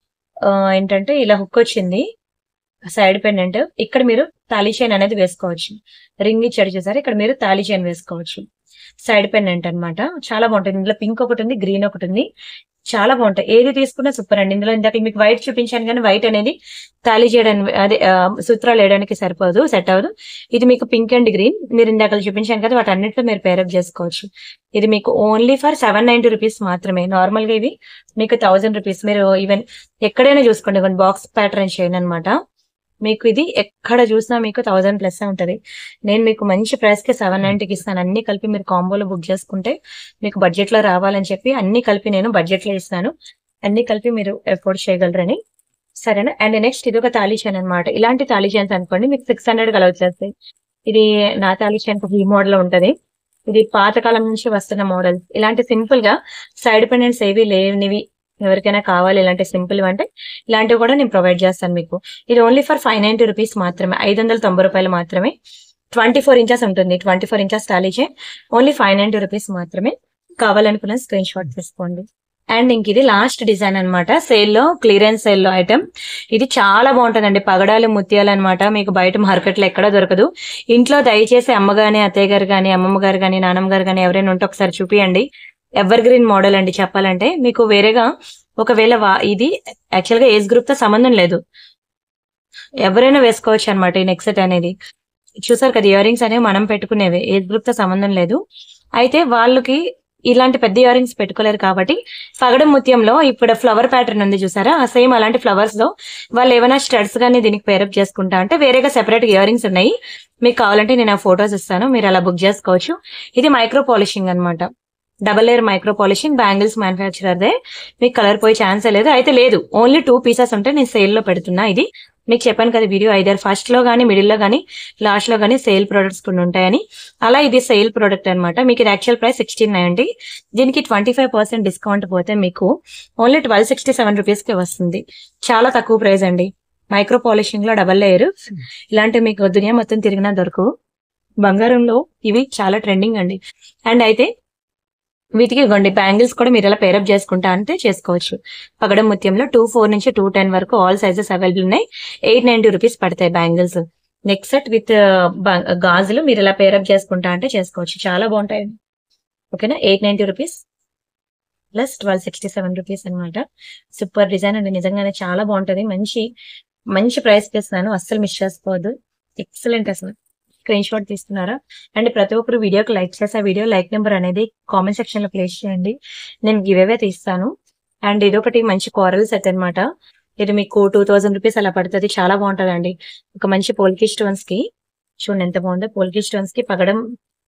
ఏంటంటే ఇలా హుక్ వచ్చింది, సైడ్ పెండెంట్. ఇక్కడ మీరు తాళీ చైన్ అనేది వేసుకోవచ్చు. రింగ్ ఇచ్చాడు చూసారు, ఇక్కడ మీరు తాళీ చైన్ వేసుకోవచ్చు. సైడ్ పెండెంట్ అనమాట. చాలా బాగుంటుంది. ఇందులో పింక్ ఒకటి ఉంది, గ్రీన్ ఒకటి ఉంది. చాలా బాగుంటాయి. ఏది తీసుకున్నా సూపర్ అండి. ఇందులో ఇందాక మీకు వైట్ చూపించాను కానీ వైట్ అనేది తాళీ చేయడానికి అదే సూత్రాలు వేయడానికి సరిపోదు, సెట్ అవ్వదు. ఇది మీకు పింక్ అండ్ గ్రీన్ మీరు ఇందాక చూపించాను కదా, వాటి అన్నింటిలో మీరు పేరప్ చేసుకోవచ్చు. ఇది మీకు only for seven ninety rupees మాత్రమే. నార్మల్ గా ఇవి మీకు థౌసండ్ రూపీస్. మీరు ఈవెన్ ఎక్కడైనా చూసుకోండి, బాక్స్ ప్యాటర్న్ చైన్ అనమాట. మీకు ఇది ఎక్కడ చూసినా మీకు థౌసండ్ ప్లస్ ఉంటది. నేను మీకు మంచి ప్రైస్ కి సెవెన్ నైన్టీకి ఇస్తాను. అన్ని కలిపి మీరు కాంబోలో బుక్ చేసుకుంటే మీకు బడ్జెట్ లో రావాలని చెప్పి అన్ని కలిపి నేను బడ్జెట్ లో ఇస్తాను. అన్ని కలిపి మీరు ఎఫోర్డ్ చేయగలరని. సరేనా? అండ్ నెక్స్ట్ ఇది ఒక తాళీ చైన్ అనమాట. ఇలాంటి తాళీ చైన్స్ అనుకోండి మీకు సిక్స్ హండ్రెడ్ కల వచ్చేస్తాయి. ఇది నా తాళీ చైన్ ఈ మోడల్ లో ఉంటది. ఇది పాతకాలం నుంచి వస్తున్న మోడల్. ఇలాంటి సింపుల్ గా సైడ్ పెండెంట్స్ ఏవి లేనివి ఎవరికైనా కావాలి ఇలాంటి సింపుల్ అంటే ఇలాంటివి కూడా నేను ప్రొవైడ్ చేస్తాను మీకు. ఇది only for five ninety rupees మాత్రమే. ఐదు వందల తొంభై రూపాయలు మాత్రమే. ట్వంటీ ఫోర్ ఇంచెస్ ఉంటుంది. ట్వంటీ ఫోర్ ఇంచెస్ తాళీ chain only five ninety rupees మాత్రమే. కావాలనుకున్న స్క్రీన్ షాట్ తీసుకోండి. అండ్ ఇంక ఇది లాస్ట్ డిజైన్ అనమాట. సేల్ లో క్లియరెన్స్ సేల్ లో ఐటమ్. ఇది చాలా బాగుంటుందండి. పగడాలు ముత్యాలు అనమాట. మీకు బయట మార్కెట్ లో ఎక్కడా దొరకదు. ఇంట్లో దయచేసి అమ్మ గాని అత్తయ్య గారు గాని అమ్మమ్మ గారు గాని నానమ్మ గారు గాని ఎవరైనా ఉంటే ఒకసారి చూపియండి. ఎవర్ గ్రీన్ మోడల్ అండి. చెప్పాలంటే మీకు వేరేగా ఒకవేళ ఇది యాక్చువల్ గా ఏజ్ గ్రూప్ తో సంబంధం లేదు, ఎవరైనా వేసుకోవచ్చు అనమాట. ఈ నెక్ సెట్ అనేది చూసారు కదా, ఇయర్ రింగ్స్ అనేవి మనం పెట్టుకునేవి, ఏజ్ గ్రూప్ తో సంబంధం లేదు. అయితే వాళ్ళకి ఇలాంటి పెద్ద ఇయర్ రింగ్స్ పెట్టుకోలేరు కాబట్టి పగడం ముత్యంలో ఇప్పుడు ఫ్లవర్ ప్యాటర్న్ ఉంది చూసారా, సేమ్ అలాంటి ఫ్లవర్స్ లో వాళ్ళు ఏమైనా స్టడ్స్ గానీ దీనికి పేరప్ చేసుకుంటా అంటే వేరేగా సెపరేట్ ఇయర్ రింగ్స్ ఉన్నాయి. మీకు కావాలంటే నేను ఆ ఫొటోస్ ఇస్తాను, మీరు అలా బుక్ చేసుకోవచ్చు. ఇది మైక్రో పాలిషింగ్ అనమాట. Double layer micro polishing bangles manufacturer దే. మీకు కలర్ పోయే ఛాన్సే లేదు. అయితే లేదు, ఓన్లీ టూ పీసెస్ ఉంటే నేను సేల్ లో పెడుతున్నా. ఇది మీకు చెప్పాను కదా వీడియో, ఐదర్ ఫస్ట్ లో గానీ మిడిల్ లో గానీ లాస్ట్ లో గానీ సేల్ ప్రొడక్ట్స్ కొన్ని ఉంటాయని. అలా ఇది సేల్ ప్రొడక్ట్ అనమాట. మీకు ఇది యాక్చువల్ ప్రైస్ సిక్స్టీన్ నైన్టీ. దీనికి ట్వంటీ ఫైవ్ పర్సెంట్ డిస్కౌంట్ పోతే మీకు only twelve sixty seven rupees కి వస్తుంది. చాలా తక్కువ ప్రైస్ అండి. మైక్రో పాలిషింగ్ లో డబల్ లేయర్ ఇలాంటి మీకు దునియా మొత్తం తిరిగినా దొరకవు. బంగారంలో ఇవి చాలా ట్రెండింగ్ అండి. అండ్ అయితే వీటికి ఇవ్వండి బ్యాంగిల్స్ కూడా మీరు ఇలా పేరప్ చేసుకుంటా అంటే చేసుకోవచ్చు. పగడం ముత్యంలో టూ ఫోర్ నుంచి టూ టెన్ వరకు ఆల్ సైజెస్ అవైలబుల్ ఉన్నాయి. ఎయిట్ నైన్టీ రూపీస్ పడతాయి బ్యాంగిల్స్. నెక్ సెట్ విత్ గాజులు మీరు ఇలా పేరప్ చేసుకుంటా అంటే చేసుకోవచ్చు. చాలా బాగుంటాయి. ఓకేనా? Eight ninety rupees plus twelve sixty seven rupees అనమాట. సూపర్ డిజైన్ అండి. నిజంగానే చాలా బాగుంటది. మంచి మంచి ప్రైస్ చేస్తున్నాను, అస్సలు మిస్ చేసుకోవద్దు. ఎక్సలెంట్ అసలు. స్క్రీన్ షాట్ తీసుకున్నారా? అండ్ ప్రతి ఒక్కరు వీడియోకి లైక్ చేసే వీడియో లైక్ నెంబర్ అనేది కామెంట్ సెక్షన్ లో ప్లేస్ చేయండి. నేను గివ్ అవే తీస్తాను. అండ్ ఇదొకటి మంచి కోరల్ సెట్ అనమాట. ఇది మీకు టూ థౌసండ్ రూపీస్ అలా పడుతుంది. చాలా బాగుంటదండి. ఒక మంచి పోల్కి స్టోన్స్ కి చూడండి ఎంత బాగుందో. పోల్కి స్టోన్స్ కి పగడం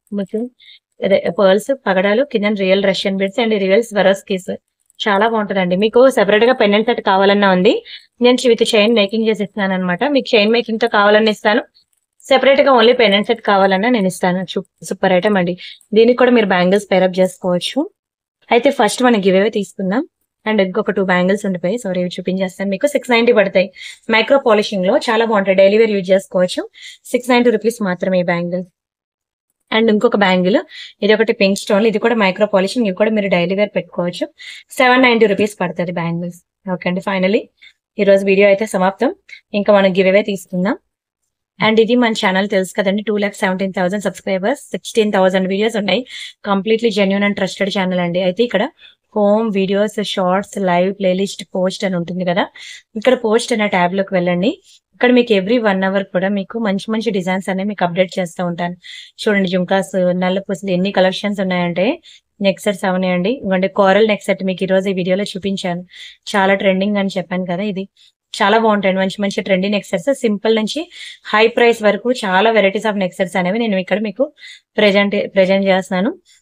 పర్ల్స్ పగడాలు కింద real Russian beads and real Swarovskis చాలా బాగుంటదండి. మీకు సెపరేట్ గా పెండెంట్ సెట్ కావాలన్నా ఉంది. నేను విత్ చైన్ మేకింగ్ చేసి ఇస్తాను అనమాట. మీకు చైన్ మేకింగ్ తో కావాలని ఇస్తాను. సెపరేట్ గా ఓన్లీ పెండెంట్ సెట్ కావాలన్నా నేను ఇస్తాను. సూపర్ ఐటమ్ అండి. దీనికి కూడా మీరు బ్యాంగిల్స్ పేరప్ చేసుకోవచ్చు. అయితే ఫస్ట్ మనం గివ్ అవే తీసుకుందాం. అండ్ ఇంకొక టూ బ్యాంగిల్స్ ఉండిపోయి సారీ ఇవి చూపించేస్తాను మీకు. సిక్స్ నైన్టీ పడతాయి. మైక్రో పాలిషింగ్ లో చాలా బాగుంటాయి. డైలీ వేర్ యూజ్ చేసుకోవచ్చు. సిక్స్ నైన్టీ రూపీస్ మాత్రమే ఈ బ్యాంగిల్. అండ్ ఇంకొక బ్యాంగిల్ ఇది ఒకటి పింక్ స్టోన్, ఇది కూడా మైక్రో పాలిషింగ్, ఇది కూడా మీరు డైలీ వేర్ పెట్టుకోవచ్చు. సెవెన్ నైన్టీ రూపీస్ పడుతుంది బ్యాంగిల్స్. ఓకే అండి, ఫైనలీ ఈ రోజు వీడియో అయితే సమాప్తం. ఇంకా మనం గివ్ అవే తీసుకుందాం. అండ్ ఇది మన ఛానల్ తెలుసు కదండి, two lakh seventeen thousand subscribers, sixteen thousand videos ఉన్నాయి. Completely genuine and trusted channel అండి. అయితే ఇక్కడ home videos, shorts, live, playlist, post అని ఉంటుంది కదా. ఇక్కడ పోస్ట్ అనే ట్యాబ్ లోకి వెళ్ళండి. ఇక్కడ మీకు ఎవ్రీ వన్ అవర్ కూడా మీకు మంచి మంచి డిజైన్స్ అనేవి మీకు అప్డేట్ చేస్తూ ఉంటాను. చూడండి జుంకాస్, నల్ల పూసలు ఎన్ని కలెక్షన్స్ ఉన్నాయంటే నెక్ సెట్స్ అవనాయండి. ఇవ్వండి కోరల్ నెక్ సెట్ మీకు ఈ రోజు ఈ వీడియోలో చూపించాను. చాలా ట్రెండింగ్ అని చెప్పాను కదా, ఇది చాలా బాగుంటాయండి. మంచి మంచి ట్రెండింగ్ నెక్ సెట్స్, సింపుల్ నుంచి హై ప్రైస్ వరకు చాలా వెరైటీస్ ఆఫ్ నెక్ సెట్స్ అనేవి నేను ఇక్కడ మీకు ప్రెజెంట్ ప్రెజెంట్ చేస్తున్నాను.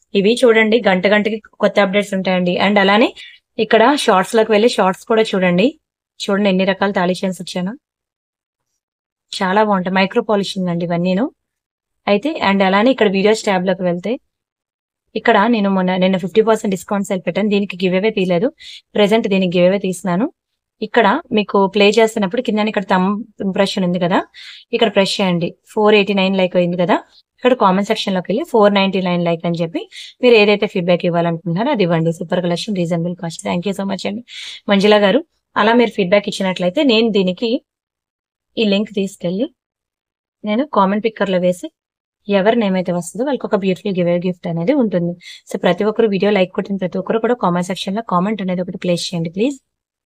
ఇవి చూడండి, గంట గంటకి కొత్త అప్డేట్స్ ఉంటాయండి. అండ్ అలానే ఇక్కడ షార్ట్స్ లోకి వెళ్ళి షార్ట్స్ కూడా చూడండి. చూడండి ఎన్ని రకాల తాళీ చైన్స్ వచ్చాను, చాలా బాగుంటాయి. మైక్రో పాలిషింగ్ అండి ఇవన్నీను. అయితే అండ్ అలానే ఇక్కడ వీడియోస్ ట్యాబ్ లోకి వెళ్తే ఇక్కడ నేను మొన్న నిన్న ఫిఫ్టీ పర్సెంట్ డిస్కౌంట్ సేల్ పెట్టాను. దీనికి గివ్ అవే తీయలేదు, ప్రెసెంట్ దీనికి గివ్ అవే తీస్తున్నాను. ఇక్కడ మీకు ప్లే చేస్తున్నప్పుడు కింద ఇక్కడ థంబ్ ఇంప్రెషన్ ఉంది కదా, ఇక్కడ ప్రెస్ చేయండి. ఫోర్ ఎయిటీ నైన్ లైక్ అయింది కదా, ఇక్కడ కామెంట్ సెక్షన్ లోకి వెళ్ళి ఫోర్ నైన్టీ నైన్ లైక్ అని చెప్పి మీరు ఏదైతే ఫీడ్బ్యాక్ ఇవ్వాలనుకుంటున్నారో అది ఇవ్వండి. Super collection, reasonable cost. Thank you so much అండి మంజుల గారు. అలా మీరు ఫీడ్బ్యాక్ ఇచ్చినట్లయితే నేను దీనికి ఈ లింక్ తీసుకెళ్ళి నేను కామెంట్ పిక్కర్ లో వేసి ఎవరి నేమ్ అయితే వస్తుందో వాళ్ళకి ఒక బ్యూటిఫుల్ గివ్ అవే గిఫ్ట్ అనేది ఉంటుంది. సో ప్రతి ఒక్కరు వీడియో లైక్ కొట్టిన ప్రతి ఒక్కరు కూడా కామెంట్ సెక్షన్ లో కామెంట్ అనేది ఒకటి ప్లేస్ చేయండి please.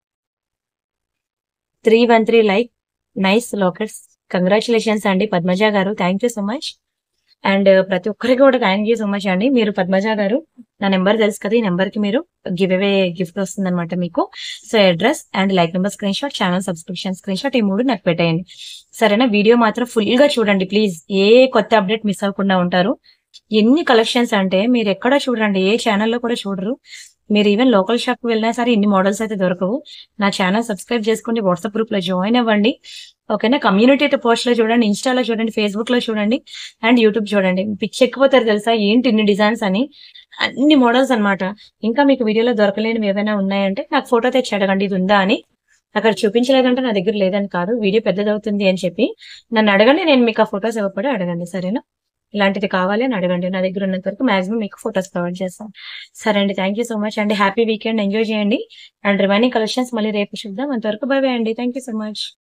Three one three like, nice lockets, congratulations అండి Padmaja garu, thank you so much. And ప్రతి ఒక్కరికి కూడా థ్యాంక్ యూ సో మచ్ అండి. మీరు పద్మజ గారు నా నెంబర్ తెలుసు కదా, ఈ నెంబర్ కి మీరు గివ్ అవే గిఫ్ట్ వస్తుంది అనమాట మీకు. So address and like number screen shot, channel subscription screen shot, ఈ మూడు నాకు పెట్టేయండి సరేనా. వీడియో మాత్రం ఫుల్ గా చూడండి ప్లీజ్, ఏ కొత్త అప్డేట్ మిస్ అవ్వకుండా ఉంటారు. ఎన్ని కలెక్షన్స్ అంటే మీరు ఎక్కడ చూడండి, ఏ ఛానల్లో కూడా చూడరు. మీరు ఈవెన్ లోకల్ షాప్ కి వెళ్ళినా సరే ఇన్ని మోడల్స్ అయితే దొరకవు. నా ఛానల్ సబ్స్క్రైబ్ చేసుకోండి, వాట్సాప్ గ్రూప్ లో జాయిన్ అవ్వండి ఓకేనా. కమ్యూనిటీ అయితే పోస్ట్ లో చూడండి, ఇన్స్టాలో చూడండి, ఫేస్బుక్ లో చూడండి అండ్ యూట్యూబ్ చూడండి. పిచ్చి ఎక్కిపోతారు తెలుసా, ఏంటి ఇన్ని డిజైన్స్ అని, అన్ని మోడల్స్ అనమాట. ఇంకా మీకు వీడియోలో దొరకలేనివి ఏవైనా ఉన్నాయంటే నాకు ఫోటో తెచ్చి అడగండి ఇది ఉందా అని. అక్కడ చూపించలేదంటే నా దగ్గర లేదని కాదు, వీడియో పెద్దదవుతుంది అని చెప్పి నన్ను అడగండి, నేను మీకు ఆ ఫొటోస్ ఇవ్వకపోతే అడగండి సరేనా. ఇలాంటిది కావాలి అని అడగండి, నా దగ్గర ఉన్నంత వరకు మాక్సిమం మీకు ఫొటోస్ ప్రొవైడ్ చేస్తాను. సరే అండి, థ్యాంక్ యూ సో మచ్ అండి. హ్యాపీ వీకెండ్, ఎంజాయ్ చేయండి. అండ్ రిమైనింగ్ కలెక్షన్స్ మళ్ళీ రేపు చూద్దాం. అంతవరకు బై బై అండి. Thank you so much.